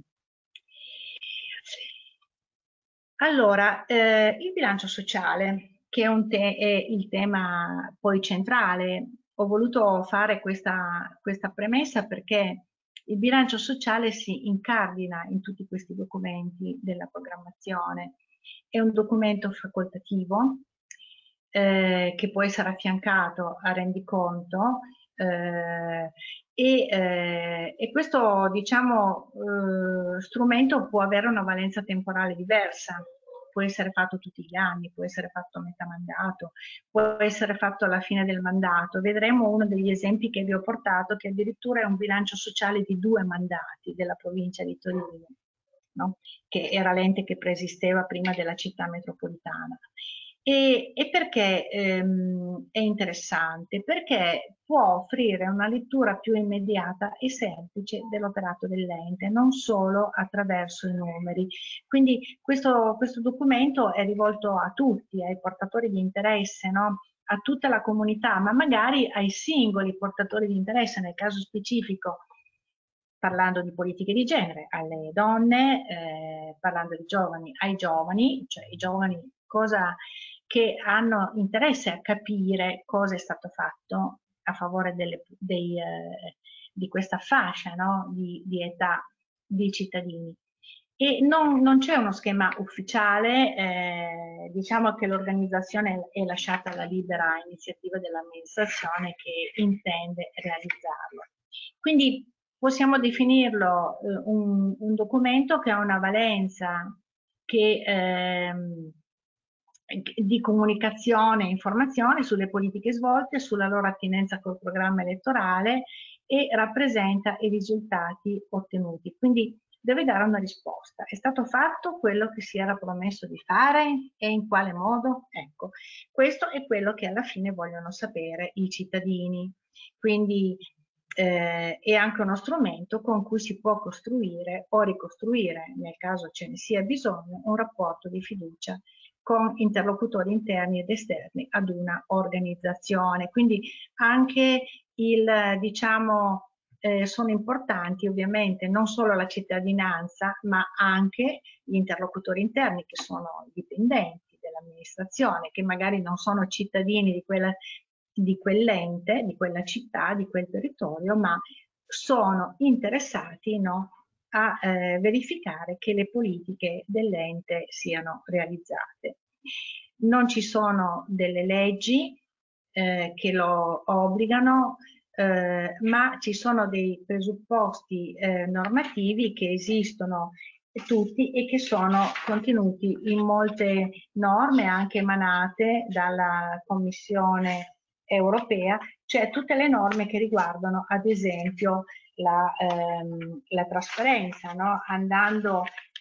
Speaker 3: Allora, il bilancio sociale, che è il tema poi centrale. Ho voluto fare questa premessa perché il bilancio sociale si incardina in tutti questi documenti della programmazione. È un documento facoltativo che può essere affiancato a rendiconto e questo, diciamo, strumento può avere una valenza temporale diversa. Può essere fatto tutti gli anni, può essere fatto a metà mandato, può essere fatto alla fine del mandato. Vedremo uno degli esempi che vi ho portato, che addirittura è un bilancio sociale di 2 mandati della provincia di Torino, no? Che era l'ente che preesisteva prima della città metropolitana. E perché è interessante? Perché può offrire una lettura più immediata e semplice dell'operato dell'ente, non solo attraverso i numeri. Quindi questo documento è rivolto a tutti, ai portatori di interesse, no? A tutta la comunità, ma magari ai singoli portatori di interesse, nel caso specifico parlando di politiche di genere, alle donne, parlando di giovani, ai giovani, cioè i giovani che hanno interesse a capire cosa è stato fatto a favore di questa fascia, no? di età di cittadini. E non c'è uno schema ufficiale, diciamo che l'organizzazione è lasciata alla libera iniziativa dell'amministrazione che intende realizzarlo. Quindi possiamo definirlo un documento che ha una valenza di comunicazione e informazione sulle politiche svolte, sulla loro attinenza col programma elettorale e rappresenta i risultati ottenuti. Quindi deve dare una risposta. È stato fatto quello che si era promesso di fare e in quale modo? Ecco, questo è quello che alla fine vogliono sapere i cittadini. Quindi è anche uno strumento con cui si può costruire o ricostruire, nel caso ce ne sia bisogno, un rapporto di fiducia con interlocutori interni ed esterni ad una organizzazione. Quindi anche diciamo, sono importanti ovviamente non solo la cittadinanza, ma anche gli interlocutori interni che sono i dipendenti dell'amministrazione, che magari non sono cittadini di quell'ente, di quella città, di quel territorio, ma sono interessati, no, a verificare che le politiche dell'ente siano realizzate. Non ci sono delle leggi che lo obbligano, ma ci sono dei presupposti normativi che esistono tutti e che sono contenuti in molte norme anche emanate dalla Commissione europea, cioè tutte le norme che riguardano ad esempio la trasparenza, no? Andando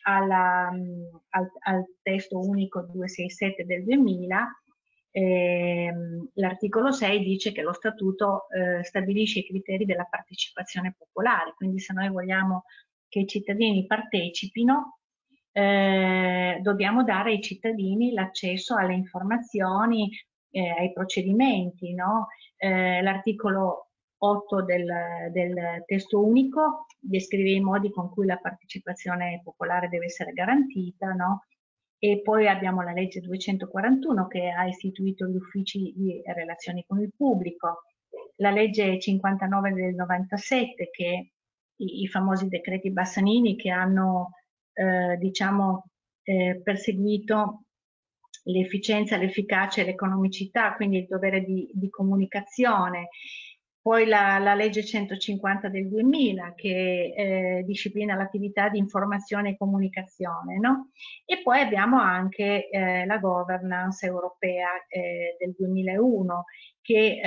Speaker 3: al testo unico 267 del 2000, l'articolo 6 dice che lo statuto stabilisce i criteri della partecipazione popolare, quindi se noi vogliamo che i cittadini partecipino, dobbiamo dare ai cittadini l'accesso alle informazioni, ai procedimenti, no? L'articolo 8 del testo unico descrive i modi con cui la partecipazione popolare deve essere garantita, no? E poi abbiamo la legge 241 che ha istituito gli uffici di relazioni con il pubblico, la legge 59 del 97 che i famosi decreti Bassanini che hanno diciamo perseguito l'efficienza, l'efficacia e l'economicità, quindi il dovere di comunicazione. Poi la legge 150 del 2000 che disciplina l'attività di informazione e comunicazione, no? E poi abbiamo anche la governance europea del 2001 che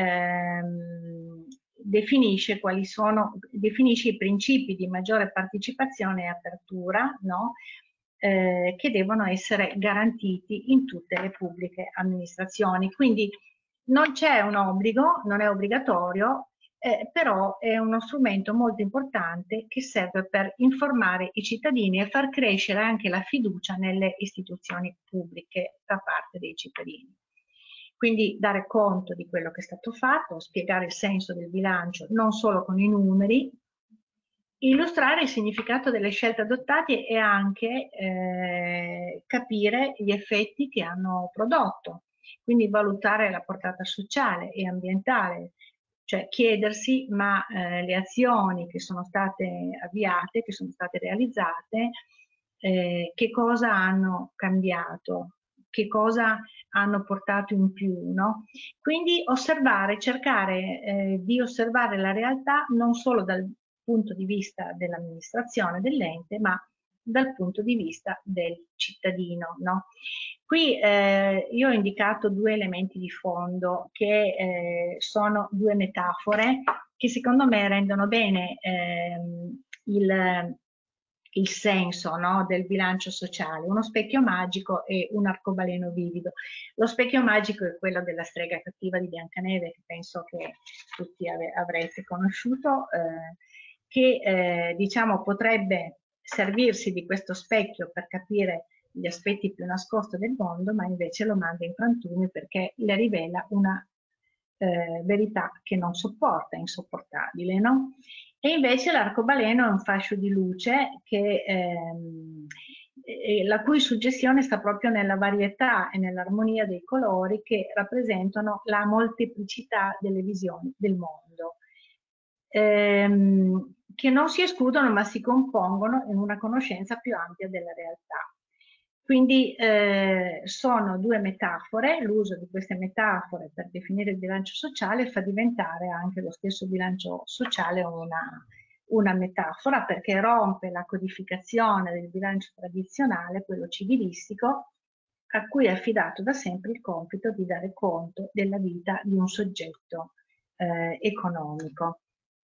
Speaker 3: definisce i principi di maggiore partecipazione e apertura, no? Che devono essere garantiti in tutte le pubbliche amministrazioni. Quindi non c'è un obbligo, non è obbligatorio, però è uno strumento molto importante che serve per informare i cittadini e far crescere anche la fiducia nelle istituzioni pubbliche da parte dei cittadini. Quindi dare conto di quello che è stato fatto, spiegare il senso del bilancio non solo con i numeri, illustrare il significato delle scelte adottate e anche capire gli effetti che hanno prodotto, quindi valutare la portata sociale e ambientale, cioè chiedersi ma le azioni che sono state avviate, che sono state realizzate, che cosa hanno cambiato, che cosa hanno portato in più, no? Quindi osservare, cercare di osservare la realtà non solo dal punto di vista dell'amministrazione dell'ente, ma dal punto di vista del cittadino, no? Qui io ho indicato due elementi di fondo che sono due metafore che secondo me rendono bene il senso, no, del bilancio sociale, uno specchio magico e un arcobaleno vivido. Lo specchio magico è quello della strega cattiva di Biancaneve, che penso che tutti avrete conosciuto, che diciamo potrebbe servirsi di questo specchio per capire gli aspetti più nascosti del mondo, ma invece lo manda in frantumi perché le rivela una verità che non sopporta, insopportabile, no? E invece l'arcobaleno è un fascio di luce che, la cui suggestione sta proprio nella varietà e nell'armonia dei colori che rappresentano la molteplicità delle visioni del mondo, che non si escludono ma si compongono in una conoscenza più ampia della realtà. Quindi sono due metafore, l'uso di queste metafore per definire il bilancio sociale fa diventare anche lo stesso bilancio sociale una metafora perché rompe la codificazione del bilancio tradizionale, quello civilistico, a cui è affidato da sempre il compito di dare conto della vita di un soggetto economico.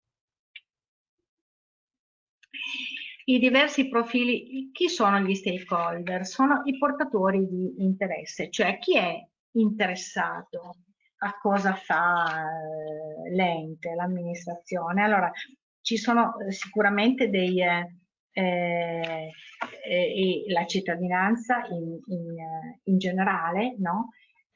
Speaker 3: I diversi profili, chi sono gli stakeholder? Sono i portatori di interesse, cioè chi è interessato a cosa fa l'ente, l'amministrazione. Allora, ci sono sicuramente la cittadinanza in generale, no?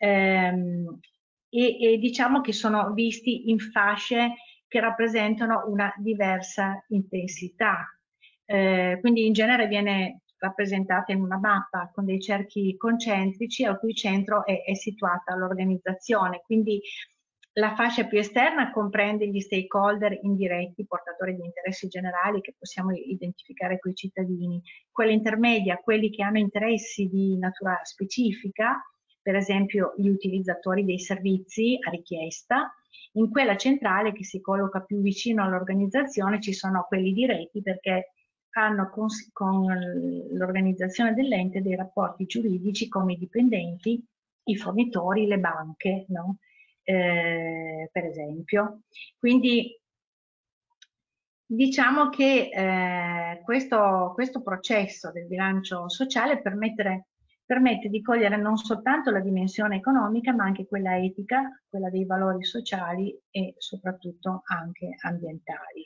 Speaker 3: E diciamo che sono visti in fasce che rappresentano una diversa intensità. Quindi in genere viene rappresentata in una mappa con dei cerchi concentrici al cui centro è situata l'organizzazione. Quindi la fascia più esterna comprende gli stakeholder indiretti, portatori di interessi generali che possiamo identificare coi cittadini. Quella intermedia, quelli che hanno interessi di natura specifica, per esempio gli utilizzatori dei servizi a richiesta. In quella centrale che si colloca più vicino all'organizzazione ci sono quelli diretti perché hanno con l'organizzazione dell'ente dei rapporti giuridici come i dipendenti, i fornitori, le banche, no? Per esempio. Quindi diciamo che questo processo del bilancio sociale permette di cogliere non soltanto la dimensione economica, ma anche quella etica, quella dei valori sociali e soprattutto anche ambientali.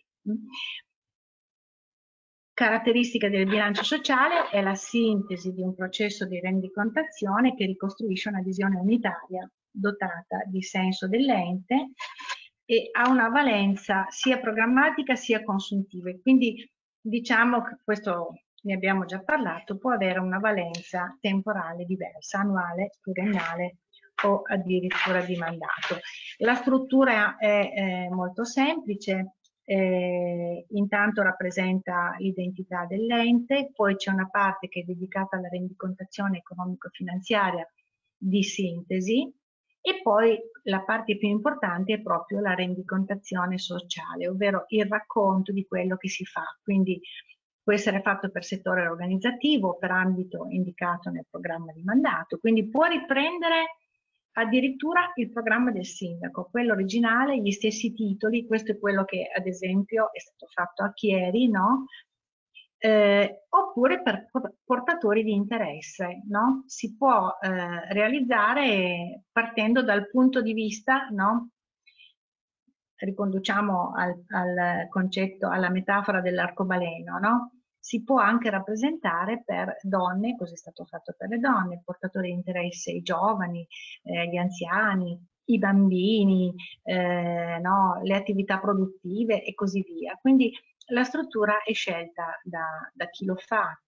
Speaker 3: Caratteristica del bilancio sociale è la sintesi di un processo di rendicontazione che ricostruisce una visione unitaria, dotata di senso dell'ente e ha una valenza sia programmatica sia consuntiva. Quindi diciamo che questo, ne abbiamo già parlato, può avere una valenza temporale diversa, annuale, pluriennale o addirittura di mandato. La struttura è molto semplice. Intanto rappresenta l'identità dell'ente, poi c'è una parte che è dedicata alla rendicontazione economico-finanziaria di sintesi e poi la parte più importante è proprio la rendicontazione sociale, ovvero il racconto di quello che si fa. Quindi può essere fatto per settore organizzativo, per ambito indicato nel programma di mandato, quindi può riprendere addirittura il programma del sindaco, quello originale, gli stessi titoli, questo è quello che ad esempio è stato fatto a Chieri, no? Oppure per portatori di interesse, no? Si può realizzare partendo dal punto di vista, no? Riconduciamo al concetto, alla metafora dell'arcobaleno, no? Si può anche rappresentare per donne, così è stato fatto per le donne, portatori di interesse, i giovani, gli anziani, i bambini, no? Le attività produttive e così via. Quindi la struttura è scelta da chi lo fa.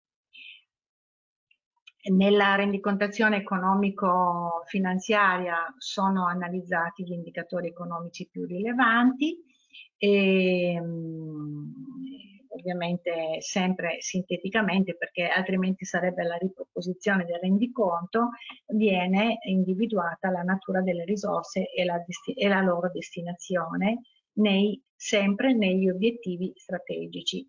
Speaker 3: Nella rendicontazione economico-finanziaria sono analizzati gli indicatori economici più rilevanti e ovviamente sempre sinteticamente, perché altrimenti sarebbe la riproposizione del rendiconto, viene individuata la natura delle risorse e la loro destinazione sempre negli obiettivi strategici.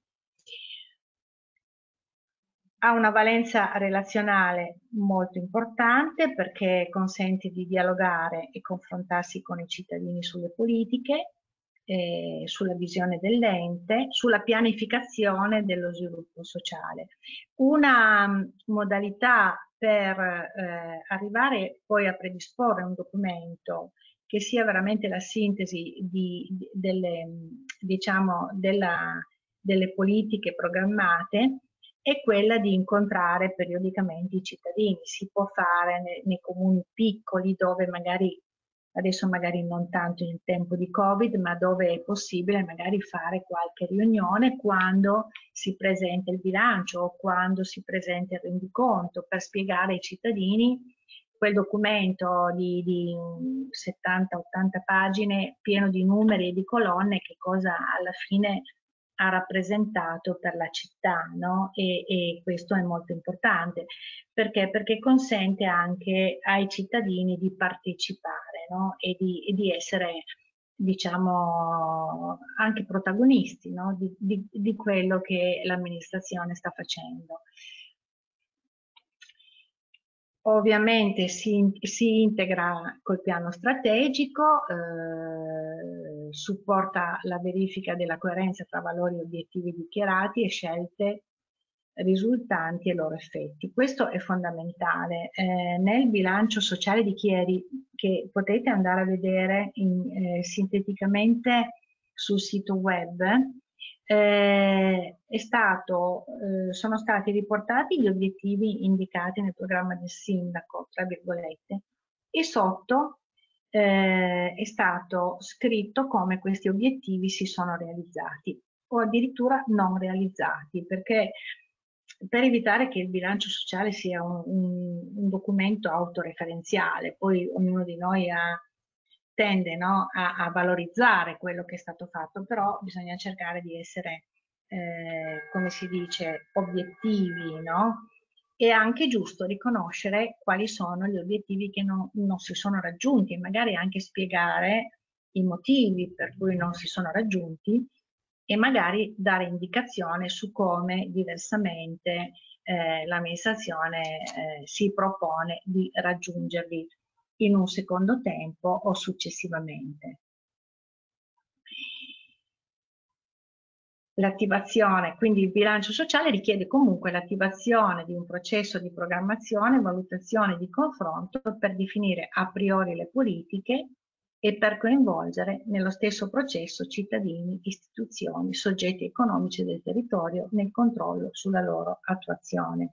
Speaker 3: Ha una valenza relazionale molto importante perché consente di dialogare e confrontarsi con i cittadini sulle politiche, sulla visione dell'ente, sulla pianificazione dello sviluppo sociale. Una modalità per arrivare poi a predisporre un documento che sia veramente la sintesi delle politiche programmate è quella di incontrare periodicamente i cittadini. Si può fare nei comuni piccoli dove adesso magari non tanto in tempo di Covid, ma dove è possibile magari fare qualche riunione quando si presenta il bilancio o quando si presenta il rendiconto per spiegare ai cittadini quel documento di 70-80 pagine pieno di numeri e di colonne che cosa alla fine ha rappresentato per la città, no? E questo è molto importante. Perché? Perché consente anche ai cittadini di partecipare, no? E di essere, diciamo, anche protagonisti, no? di quello che l'amministrazione sta facendo. Ovviamente si integra col piano strategico, supporta la verifica della coerenza tra valori e obiettivi dichiarati e scelte risultanti e loro effetti. Questo è fondamentale. Nel bilancio sociale di Chieri, che potete andare a vedere sinteticamente sul sito web, sono stati riportati gli obiettivi indicati nel programma del sindaco, tra virgolette, e sotto è stato scritto come questi obiettivi si sono realizzati o addirittura non realizzati, perché per evitare che il bilancio sociale sia un documento autoreferenziale, poi ognuno di noi tende, no, a valorizzare quello che è stato fatto, però bisogna cercare di essere, come si dice, obiettivi, no? È anche giusto riconoscere quali sono gli obiettivi che non si sono raggiunti e magari anche spiegare i motivi per cui non si sono raggiunti e magari dare indicazione su come diversamente l'amministrazione si propone di raggiungerli in un secondo tempo o successivamente. L'attivazione, quindi il bilancio sociale richiede comunque l'attivazione di un processo di programmazione, valutazione di confronto per definire a priori le politiche e per coinvolgere nello stesso processo cittadini, istituzioni, soggetti economici del territorio nel controllo sulla loro attuazione.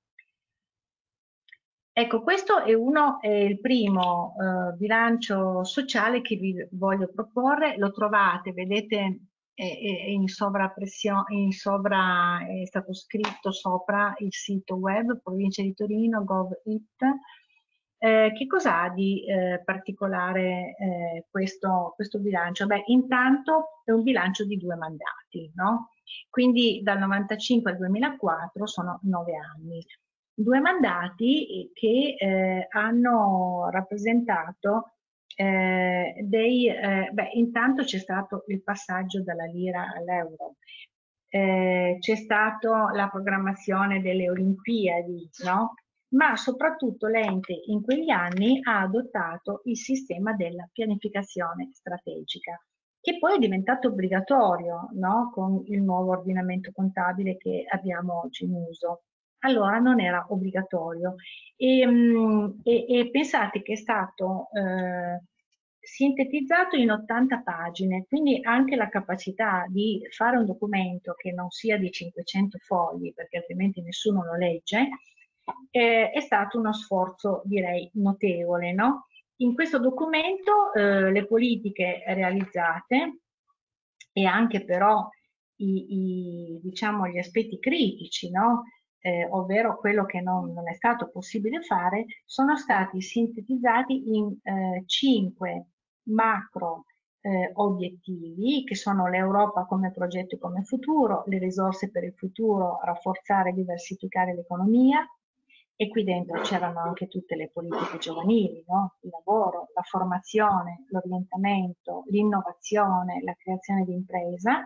Speaker 3: Ecco, questo è il primo bilancio sociale che vi voglio proporre. Lo trovate, vedete, è in sovrappressione, è stato scritto sopra il sito web Provincia di Torino, gov.it. Che cosa ha di particolare questo bilancio? Beh, intanto è un bilancio di 2 mandati, no? Quindi dal 95 al 2004 sono 9 anni. 2 mandati che hanno rappresentato intanto c'è stato il passaggio dalla lira all'euro, c'è stata la programmazione delle Olimpiadi, no? Ma soprattutto l'ente in quegli anni ha adottato il sistema della pianificazione strategica, che poi è diventato obbligatorio, no? Con il nuovo ordinamento contabile che abbiamo oggi in uso. Allora non era obbligatorio e pensate che è stato sintetizzato in 80 pagine, quindi anche la capacità di fare un documento che non sia di 500 fogli, perché altrimenti nessuno lo legge, è stato uno sforzo, direi, notevole, no? In questo documento le politiche realizzate e anche però diciamo, gli aspetti critici, no? Ovvero quello che non è stato possibile fare, sono stati sintetizzati in 5 macro obiettivi, che sono l'Europa come progetto e come futuro, le risorse per il futuro, rafforzare e diversificare l'economia, e qui dentro c'erano anche tutte le politiche giovanili, no? Il lavoro, la formazione, l'orientamento, l'innovazione, la creazione di impresa,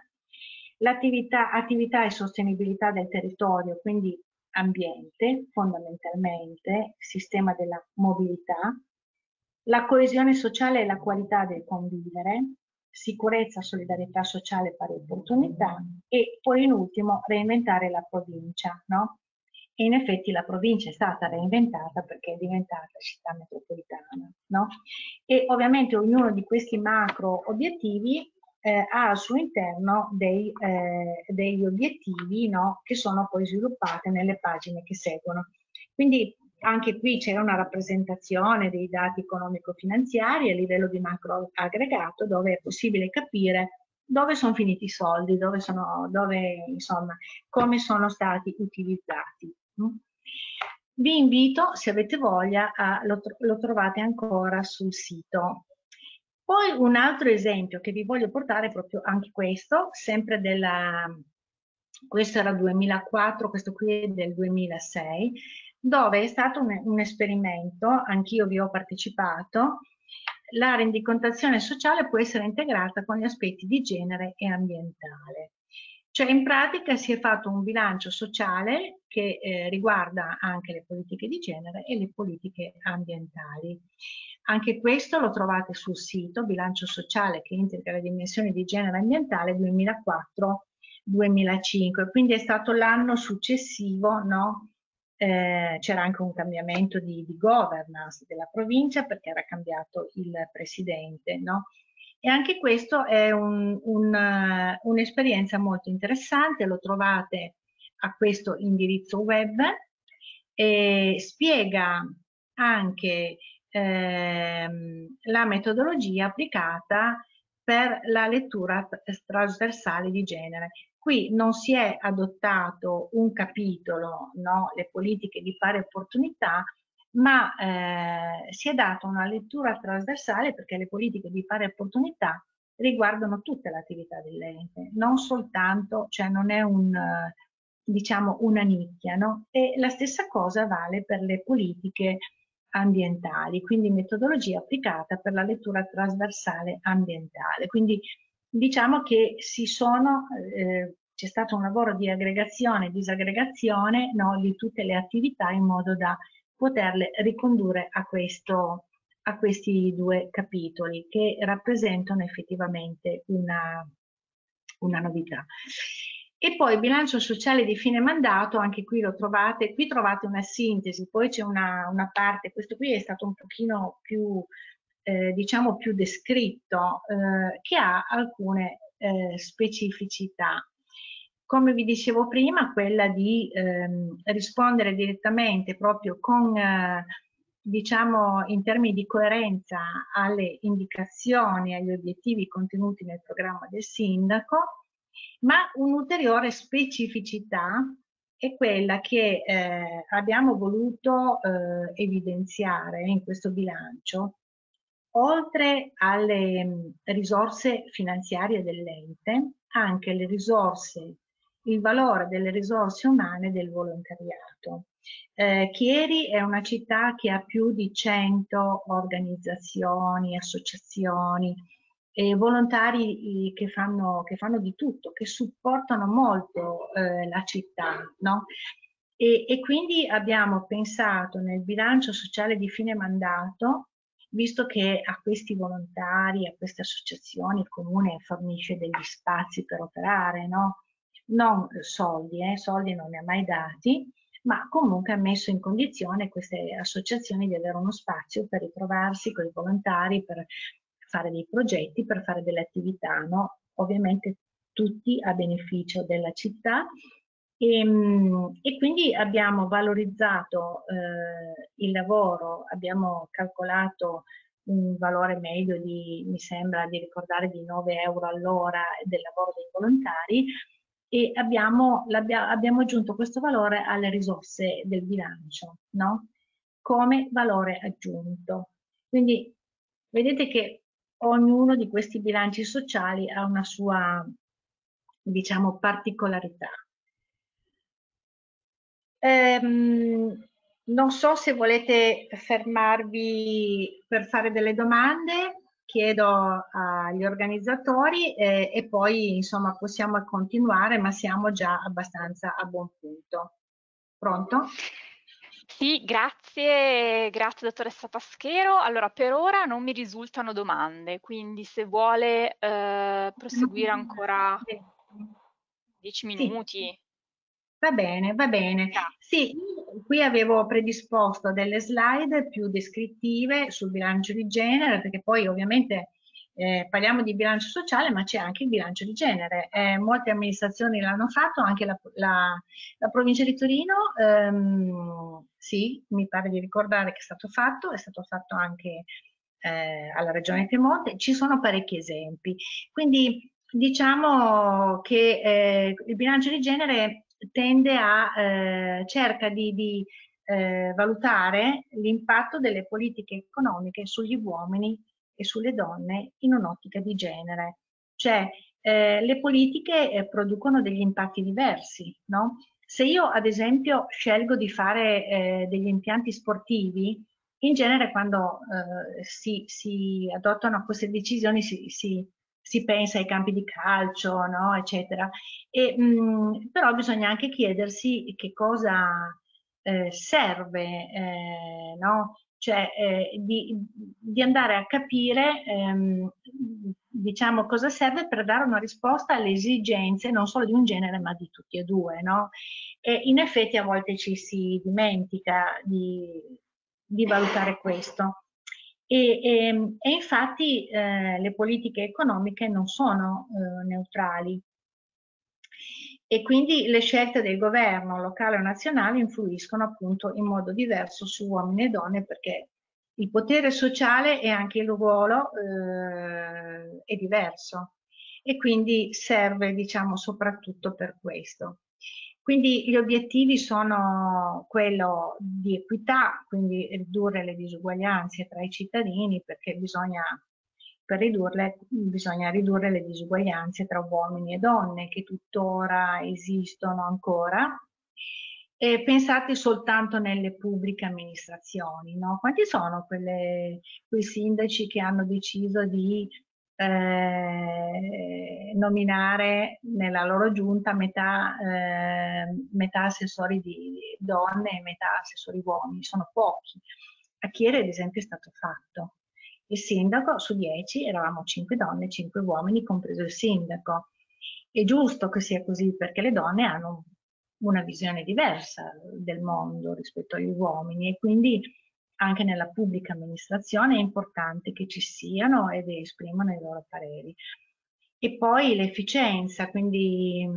Speaker 3: attività e sostenibilità del territorio, quindi ambiente, fondamentalmente, sistema della mobilità, la coesione sociale e la qualità del convivere, sicurezza, solidarietà sociale, pari opportunità e poi in ultimo reinventare la provincia, no? E in effetti la provincia è stata reinventata perché è diventata città metropolitana, no? E ovviamente ognuno di questi macro obiettivi ha al suo interno degli obiettivi, no? Che sono poi sviluppati nelle pagine che seguono. Quindi anche qui c'è una rappresentazione dei dati economico-finanziari a livello di macro aggregato, dove è possibile capire dove sono finiti i soldi, insomma, come sono stati utilizzati. Vi invito, se avete voglia, lo trovate ancora sul sito. Poi un altro esempio che vi voglio portare è proprio anche questo, sempre questo era 2004, questo qui è del 2006, dove è stato un esperimento, anch'io vi ho partecipato. La rendicontazione sociale può essere integrata con gli aspetti di genere e ambientale. Cioè in pratica si è fatto un bilancio sociale che riguarda anche le politiche di genere e le politiche ambientali. Anche questo lo trovate sul sito Bilancio sociale che integra le dimensioni di genere e ambientale 2004-2005, quindi è stato l'anno successivo, no? C'era anche un cambiamento di governance della provincia perché era cambiato il presidente, no? E anche questo è un'esperienza molto interessante, lo trovate a questo indirizzo web, e spiega anche la metodologia applicata per la lettura trasversale di genere. Qui non si è adottato un capitolo, no, le politiche di pari opportunità, ma si è data una lettura trasversale perché le politiche di pari opportunità riguardano tutta l'attività dell'ente, non soltanto, cioè non è diciamo una nicchia, no? E la stessa cosa vale per le politiche ambientali, quindi metodologia applicata per la lettura trasversale ambientale. Quindi diciamo che c'è stato un lavoro di aggregazione e disaggregazione, no, di tutte le attività in modo da poterle ricondurre a questi 2 capitoli che rappresentano effettivamente una novità. E poi il bilancio sociale di fine mandato, anche qui lo trovate, qui trovate una sintesi, poi c'è una parte, questo qui è stato un pochino più, diciamo più descritto, che ha alcune specificità. Come vi dicevo prima, quella di rispondere direttamente proprio con, diciamo, in termini di coerenza alle indicazioni, agli obiettivi contenuti nel programma del sindaco, ma un'ulteriore specificità è quella che abbiamo voluto evidenziare in questo bilancio, oltre alle risorse finanziarie dell'ente, anche le risorse, il valore delle risorse umane del volontariato. Chieri è una città che ha più di 100 organizzazioni, associazioni, e volontari che fanno di tutto, che supportano molto la città, no? E quindi abbiamo pensato nel bilancio sociale di fine mandato, visto che a questi volontari, a queste associazioni il Comune fornisce degli spazi per operare, no? Non soldi, soldi non ne ha mai dati, ma comunque ha messo in condizione queste associazioni di avere uno spazio per ritrovarsi con i volontari, per fare dei progetti, per fare delle attività, no? Ovviamente tutti a beneficio della città. E quindi abbiamo valorizzato il lavoro, abbiamo calcolato un valore medio di, mi sembra di ricordare, di 9 euro all'ora del lavoro dei volontari, e abbiamo aggiunto questo valore alle risorse del bilancio, no? Come valore aggiunto. Quindi vedete che ognuno di questi bilanci sociali ha una sua, diciamo, particolarità. Non so se volete fermarvi per fare delle domande, chiedo agli organizzatori e poi insomma possiamo continuare, ma siamo già abbastanza a buon punto. Pronto?
Speaker 2: Sì, grazie, grazie dottoressa Paschero. Allora, per ora non mi risultano domande, quindi se vuole proseguire ancora 10
Speaker 3: Sì.
Speaker 2: minuti.
Speaker 3: Va bene, va bene. Sì, qui avevo predisposto delle slide più descrittive sul bilancio di genere, perché poi ovviamente parliamo di bilancio sociale, ma c'è anche il bilancio di genere. Molte amministrazioni l'hanno fatto, anche la provincia di Torino, sì, mi pare di ricordare che è stato fatto anche alla Regione Piemonte, ci sono parecchi esempi. Quindi diciamo che il bilancio di genere tende a, cerca di valutare l'impatto delle politiche economiche sugli uomini e sulle donne in un'ottica di genere. Cioè le politiche producono degli impatti diversi, no? Se io ad esempio scelgo di fare degli impianti sportivi, in genere quando si adottano queste decisioni si pensa ai campi di calcio, no? Eccetera. Però bisogna anche chiedersi che cosa serve, no? Cioè di andare a capire diciamo cosa serve per dare una risposta alle esigenze non solo di un genere ma di tutti e due, no? E in effetti a volte ci si dimentica di valutare questo. E infatti le politiche economiche non sono neutrali, e quindi le scelte del governo locale o nazionale influiscono appunto in modo diverso su uomini e donne, perché il potere sociale e anche il ruolo è diverso, e quindi serve, diciamo, soprattutto per questo. Quindi gli obiettivi sono quello di equità, quindi ridurre le disuguaglianze tra i cittadini, perché per ridurle bisogna ridurre le disuguaglianze tra uomini e donne che tuttora esistono ancora. E pensate soltanto nelle pubbliche amministrazioni, no? Quanti sono quei sindaci che hanno deciso di nominare nella loro giunta metà assessori di donne e metà assessori uomini? Sono pochi. A Chieri ad esempio è stato fatto. Il sindaco su 10 eravamo 5 donne, 5 uomini, compreso il sindaco. è giusto che sia così perché le donne hanno una visione diversa del mondo rispetto agli uomini e quindi anche nella pubblica amministrazione è importante che ci siano ed esprimano i loro pareri. E poi l'efficienza, quindi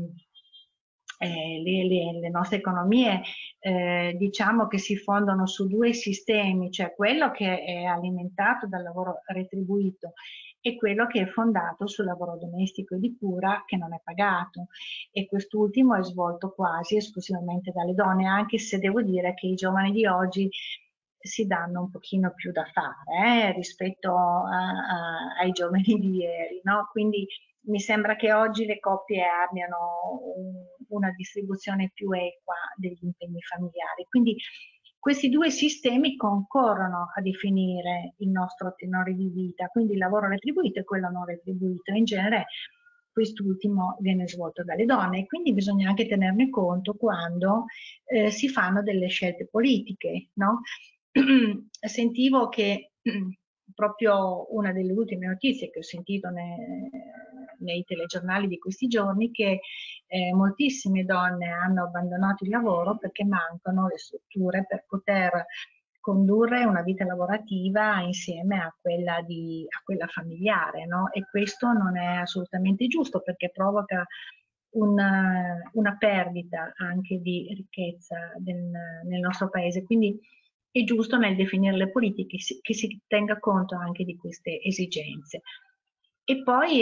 Speaker 3: le nostre economie diciamo che si fondano su due sistemi, cioè quello che è alimentato dal lavoro retribuito e quello che è fondato sul lavoro domestico e di cura che non è pagato, e quest'ultimo è svolto quasi esclusivamente dalle donne, anche se devo dire che i giovani di oggi si danno un pochino più da fare rispetto ai giovani di ieri, no? Quindi mi sembra che oggi le coppie abbiano una distribuzione più equa degli impegni familiari. Quindi questi due sistemi concorrono a definire il nostro tenore di vita, quindi il lavoro retribuito e quello non retribuito. In genere quest'ultimo viene svolto dalle donne e quindi bisogna anche tenerne conto quando si fanno delle scelte politiche, no? Sentivo che proprio una delle ultime notizie che ho sentito nei telegiornali di questi giorni, che moltissime donne hanno abbandonato il lavoro perché mancano le strutture per poter condurre una vita lavorativa insieme a quella familiare, no? E questo non è assolutamente giusto perché provoca una perdita anche di ricchezza nel nostro paese. Quindi è giusto nel definire le politiche che si tenga conto anche di queste esigenze. E poi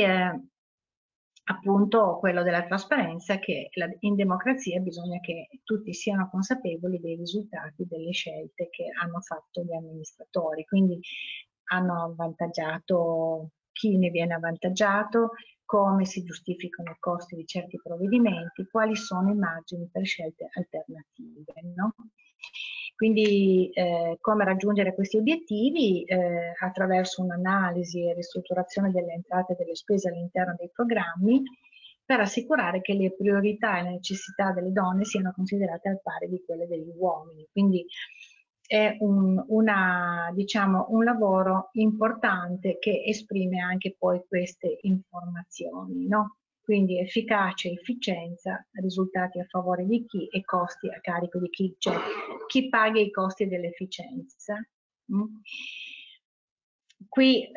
Speaker 3: appunto quello della trasparenza, che in democrazia bisogna che tutti siano consapevoli dei risultati delle scelte che hanno fatto gli amministratori, quindi hanno avvantaggiato chi ne viene avvantaggiato, come si giustificano i costi di certi provvedimenti, quali sono i margini per scelte alternative, no? Quindi come raggiungere questi obiettivi attraverso un'analisi e ristrutturazione delle entrate e delle spese all'interno dei programmi per assicurare che le priorità e le necessità delle donne siano considerate al pari di quelle degli uomini. Quindi è diciamo, un lavoro importante che esprime anche poi queste informazioni, no? Quindi efficacia, efficienza, risultati a favore di chi e costi a carico di chi, cioè chi paga i costi dell'efficienza. Qui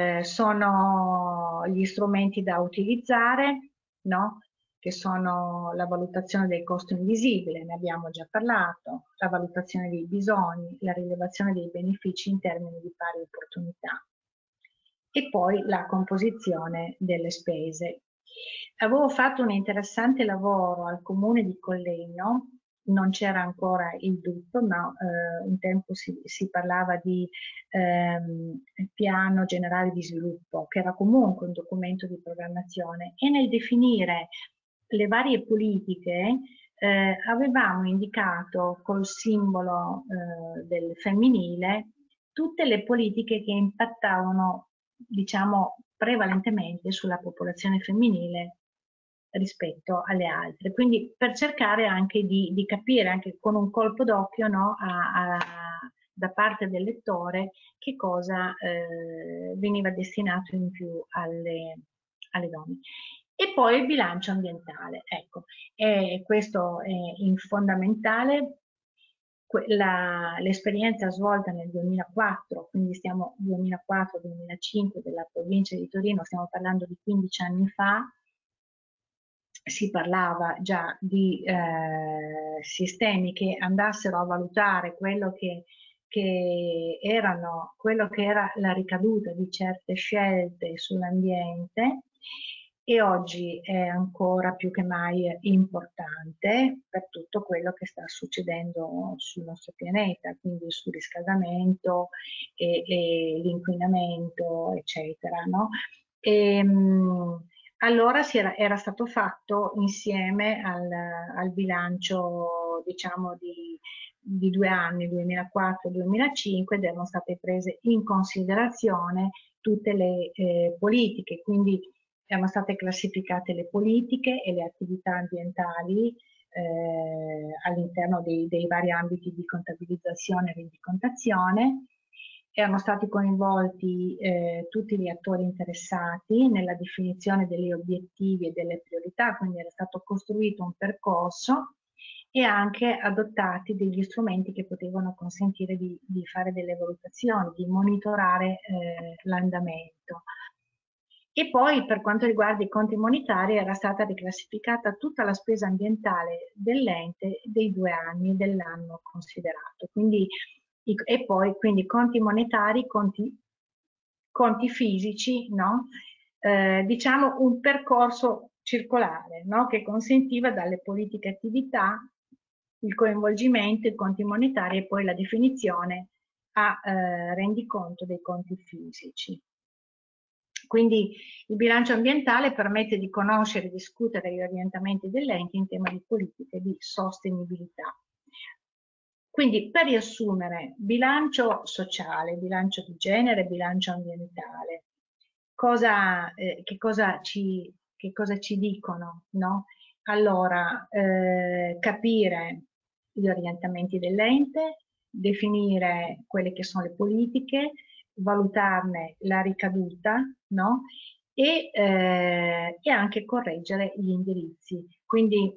Speaker 3: sono gli strumenti da utilizzare, no? Che sono la valutazione del costo invisibile, ne abbiamo già parlato, la valutazione dei bisogni, la rilevazione dei benefici in termini di pari opportunità e poi la composizione delle spese. Avevo fatto un interessante lavoro al comune di Collegno, non c'era ancora il DUP, ma un tempo si parlava di piano generale di sviluppo, che era comunque un documento di programmazione, e nel definire le varie politiche avevamo indicato col simbolo del femminile tutte le politiche che impattavano, diciamo, prevalentemente sulla popolazione femminile rispetto alle altre. Quindi per cercare anche di capire, anche con un colpo d'occhio, no, da parte del lettore, che cosa veniva destinato in più alle donne. E poi il bilancio ambientale, ecco, questo è fondamentale. L'esperienza svolta nel 2004, quindi stiamo 2004-2005 della provincia di Torino, stiamo parlando di 15 anni fa, si parlava già di sistemi che andassero a valutare quello che era la ricaduta di certe scelte sull'ambiente, e oggi è ancora più che mai importante per tutto quello che sta succedendo sul nostro pianeta, quindi sul riscaldamento e l'inquinamento, eccetera, no? Allora era stato fatto insieme al bilancio, diciamo, di 2 anni, 2004-2005, ed erano state prese in considerazione tutte le politiche, quindi erano state classificate le politiche e le attività ambientali all'interno dei vari ambiti di contabilizzazione e rendicontazione, erano stati coinvolti tutti gli attori interessati nella definizione degli obiettivi e delle priorità, quindi era stato costruito un percorso e anche adottati degli strumenti che potevano consentire di fare delle valutazioni, di monitorare l'andamento. E poi per quanto riguarda i conti monetari era stata riclassificata tutta la spesa ambientale dell'ente dei 2 anni dell'anno considerato. Quindi, e poi quindi conti monetari, conti fisici, no? Diciamo un percorso circolare, no? Che consentiva dalle politiche attività il coinvolgimento, i conti monetari e poi la definizione a rendiconto dei conti fisici. Quindi il bilancio ambientale permette di conoscere e discutere gli orientamenti dell'ente in tema di politiche di sostenibilità. Quindi per riassumere, bilancio sociale, bilancio di genere, bilancio ambientale, che cosa ci dicono, no? Allora, capire gli orientamenti dell'ente, definire quelle che sono le politiche, valutarne la ricaduta, no? E anche correggere gli indirizzi. Quindi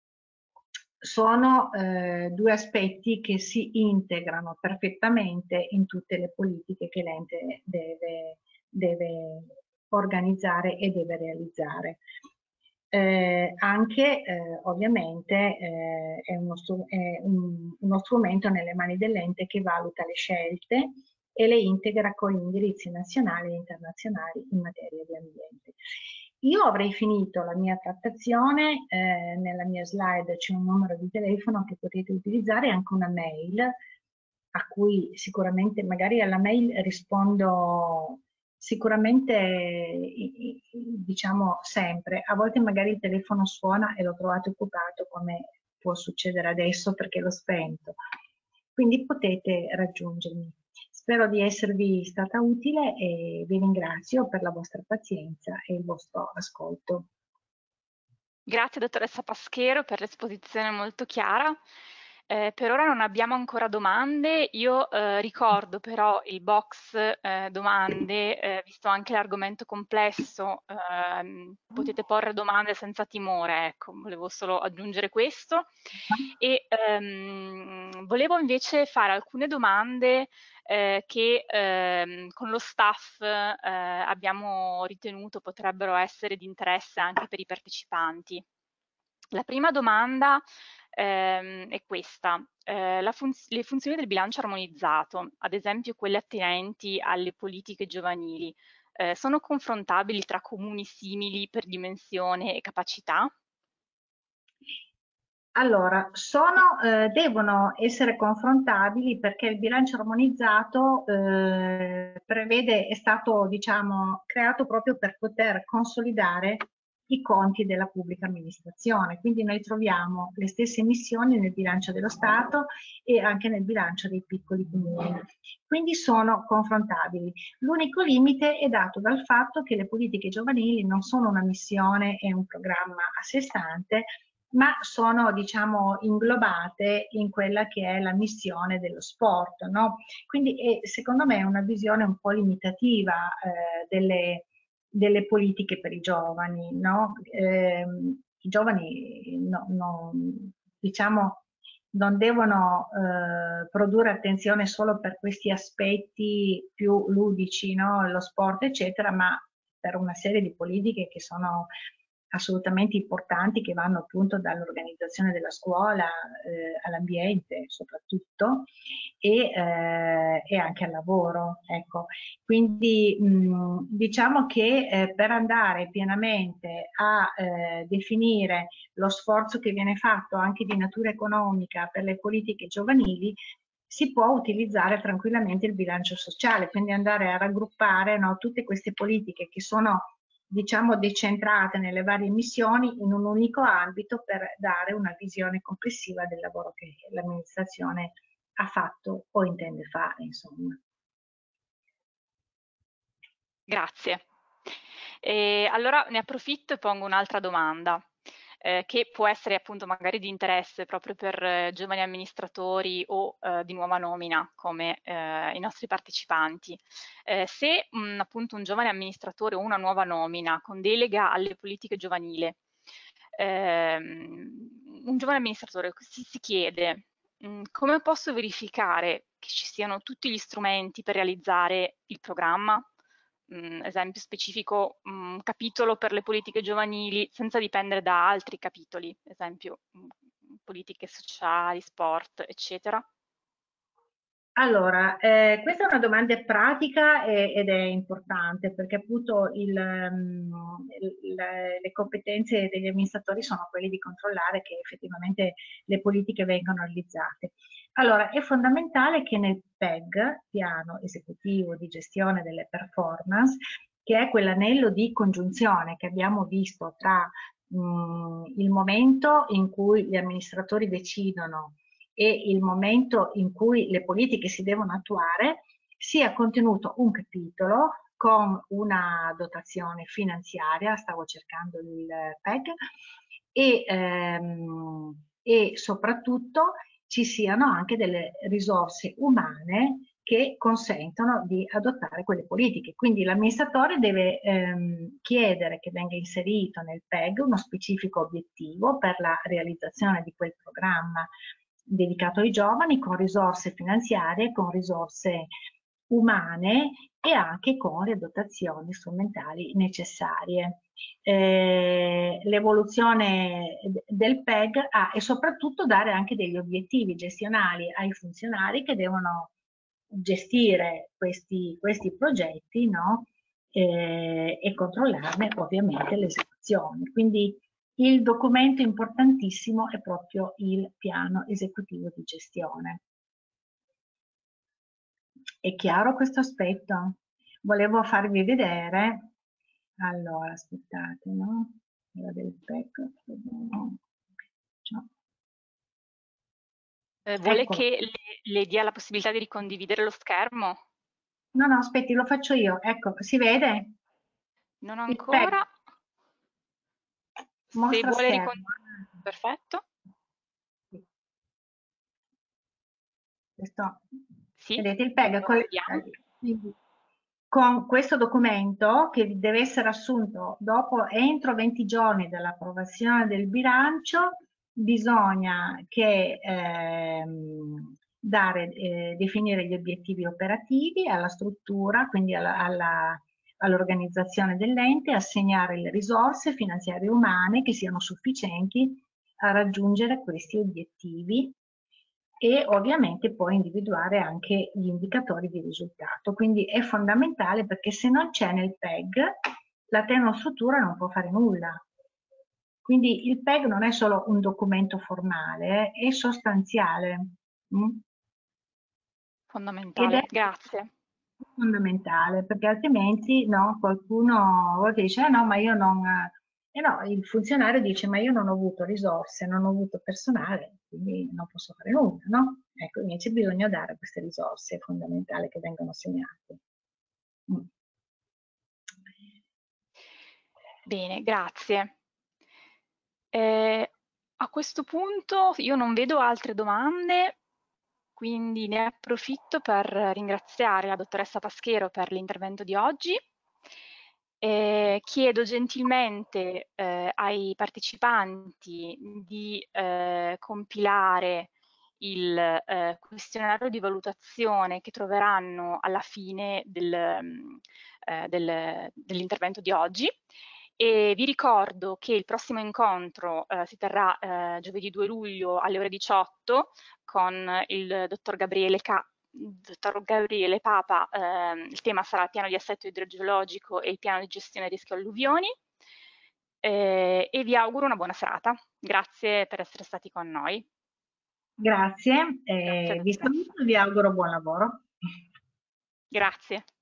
Speaker 3: sono 2 aspetti che si integrano perfettamente in tutte le politiche che l'ente deve organizzare e deve realizzare. Anche ovviamente è uno strumento nelle mani dell'ente che valuta le scelte e le integra con gli indirizzi nazionali e internazionali in materia di ambiente. Io avrei finito la mia trattazione, nella mia slide c'è un numero di telefono che potete utilizzare e anche una mail a cui sicuramente magari alla mail rispondo sicuramente diciamo sempre, a volte magari il telefono suona e lo trovate occupato come può succedere adesso perché l'ho spento, quindi potete raggiungermi. Spero di esservi stata utile e vi ringrazio per la vostra pazienza e il vostro ascolto.
Speaker 2: Grazie dottoressa Paschero per l'esposizione molto chiara. Per ora non abbiamo ancora domande, io ricordo però il box domande, visto anche l'argomento complesso, potete porre domande senza timore, ecco, volevo solo aggiungere questo. E volevo invece fare alcune domande che con lo staff abbiamo ritenuto potrebbero essere di interesse anche per i partecipanti. La prima domanda è questa. Le funzioni del bilancio armonizzato, ad esempio quelle attinenti alle politiche giovanili, sono confrontabili tra comuni simili per dimensione e capacità?
Speaker 3: Allora, devono essere confrontabili perché il bilancio armonizzato è stato, diciamo, creato proprio per poter consolidare i conti della pubblica amministrazione. Quindi noi troviamo le stesse missioni nel bilancio dello Stato e anche nel bilancio dei piccoli comuni. Quindi sono confrontabili. L'unico limite è dato dal fatto che le politiche giovanili non sono una missione e un programma a sé stante, ma sono, diciamo, inglobate in quella che è la missione dello sport, no? Quindi secondo me è una visione un po' limitativa delle politiche per i giovani, no? I giovani diciamo, non devono produrre attenzione solo per questi aspetti più ludici, no? Lo sport, eccetera, ma per una serie di politiche che sono assolutamente importanti, che vanno appunto dall'organizzazione della scuola all'ambiente soprattutto e anche al lavoro. Ecco. Quindi diciamo che per andare pienamente a definire lo sforzo che viene fatto anche di natura economica per le politiche giovanili, si può utilizzare tranquillamente il bilancio sociale, quindi andare a raggruppare, no, tutte queste politiche che sono, diciamo, decentrate nelle varie missioni in un unico ambito per dare una visione complessiva del lavoro che l'amministrazione ha fatto o intende fare, insomma.
Speaker 2: Grazie. Allora ne approfitto e pongo un'altra domanda. che può essere appunto magari di interesse proprio per giovani amministratori o di nuova nomina come i nostri partecipanti. Se appunto un giovane amministratore o una nuova nomina con delega alle politiche giovanili, un giovane amministratore si chiede come posso verificare che ci siano tutti gli strumenti per realizzare il programma? Esempio specifico, un capitolo per le politiche giovanili senza dipendere da altri capitoli, esempio politiche sociali, sport, eccetera.
Speaker 3: Allora, questa è una domanda pratica ed è importante perché appunto le competenze degli amministratori sono quelle di controllare che effettivamente le politiche vengano realizzate. Allora, è fondamentale che nel PEG, piano esecutivo di gestione delle performance, che è quell'anello di congiunzione che abbiamo visto tra il momento in cui gli amministratori decidono e il momento in cui le politiche si devono attuare, sia contenuto un capitolo con una dotazione finanziaria, stavo cercando il PEG, e soprattutto ci siano anche delle risorse umane che consentono di adottare quelle politiche. Quindi l'amministratore deve chiedere che venga inserito nel PEG uno specifico obiettivo per la realizzazione di quel programma dedicato ai giovani, con risorse finanziarie, con risorse umane e anche con le dotazioni strumentali necessarie. L'evoluzione del PEG e soprattutto dare anche degli obiettivi gestionali ai funzionari che devono gestire questi progetti, no? E controllarne ovviamente l'esecuzione. Quindi il documento importantissimo è proprio il piano esecutivo di gestione. È chiaro questo aspetto? Volevo farvi vedere, allora aspettate, no? Quella del PEC,
Speaker 2: Vuole
Speaker 3: ecco.
Speaker 2: che le dia la possibilità di ricondividere lo schermo?
Speaker 3: No, aspetti, lo faccio io. Ecco, si vede?
Speaker 2: Non
Speaker 3: Il PEC.
Speaker 2: ancora. Se
Speaker 3: Mostra
Speaker 2: vuole
Speaker 3: schermo.
Speaker 2: perfetto. Sì,
Speaker 3: Vedete il PEG
Speaker 2: vediamo.
Speaker 3: con questo documento che deve essere assunto entro 20 giorni dall'approvazione del bilancio, bisogna che definire gli obiettivi operativi alla struttura, quindi all'organizzazione dell'ente, assegnare le risorse finanziarie e umane che siano sufficienti a raggiungere questi obiettivi e ovviamente poi individuare anche gli indicatori di risultato. Quindi è fondamentale perché se non c'è nel PEG, la tecnostruttura non può fare nulla. Quindi il PEG non è solo un documento formale, è sostanziale.
Speaker 2: Fondamentale,
Speaker 3: Ed è
Speaker 2: grazie.
Speaker 3: fondamentale, perché altrimenti no, qualcuno a volte dice no, ma io non... no, il funzionario dice ma io non ho avuto risorse, non ho avuto personale, quindi non posso fare nulla, no? Ecco, invece bisogna dare queste risorse fondamentali che vengono assegnate.
Speaker 2: Bene, grazie. A questo punto io non vedo altre domande, quindi ne approfitto per ringraziare la dottoressa Paschero per l'intervento di oggi. Chiedo gentilmente ai partecipanti di compilare il questionario di valutazione che troveranno alla fine dell'intervento di oggi. E vi ricordo che il prossimo incontro si terrà giovedì 2 luglio alle ore 18 con il dottor Gabriele Papa. Il tema sarà il piano di assetto idrogeologico e il piano di gestione rischio alluvioni. E vi auguro una buona serata. Grazie per essere stati con noi.
Speaker 3: Grazie,
Speaker 2: Grazie,
Speaker 3: vi saluto e vi auguro buon lavoro.
Speaker 2: Grazie.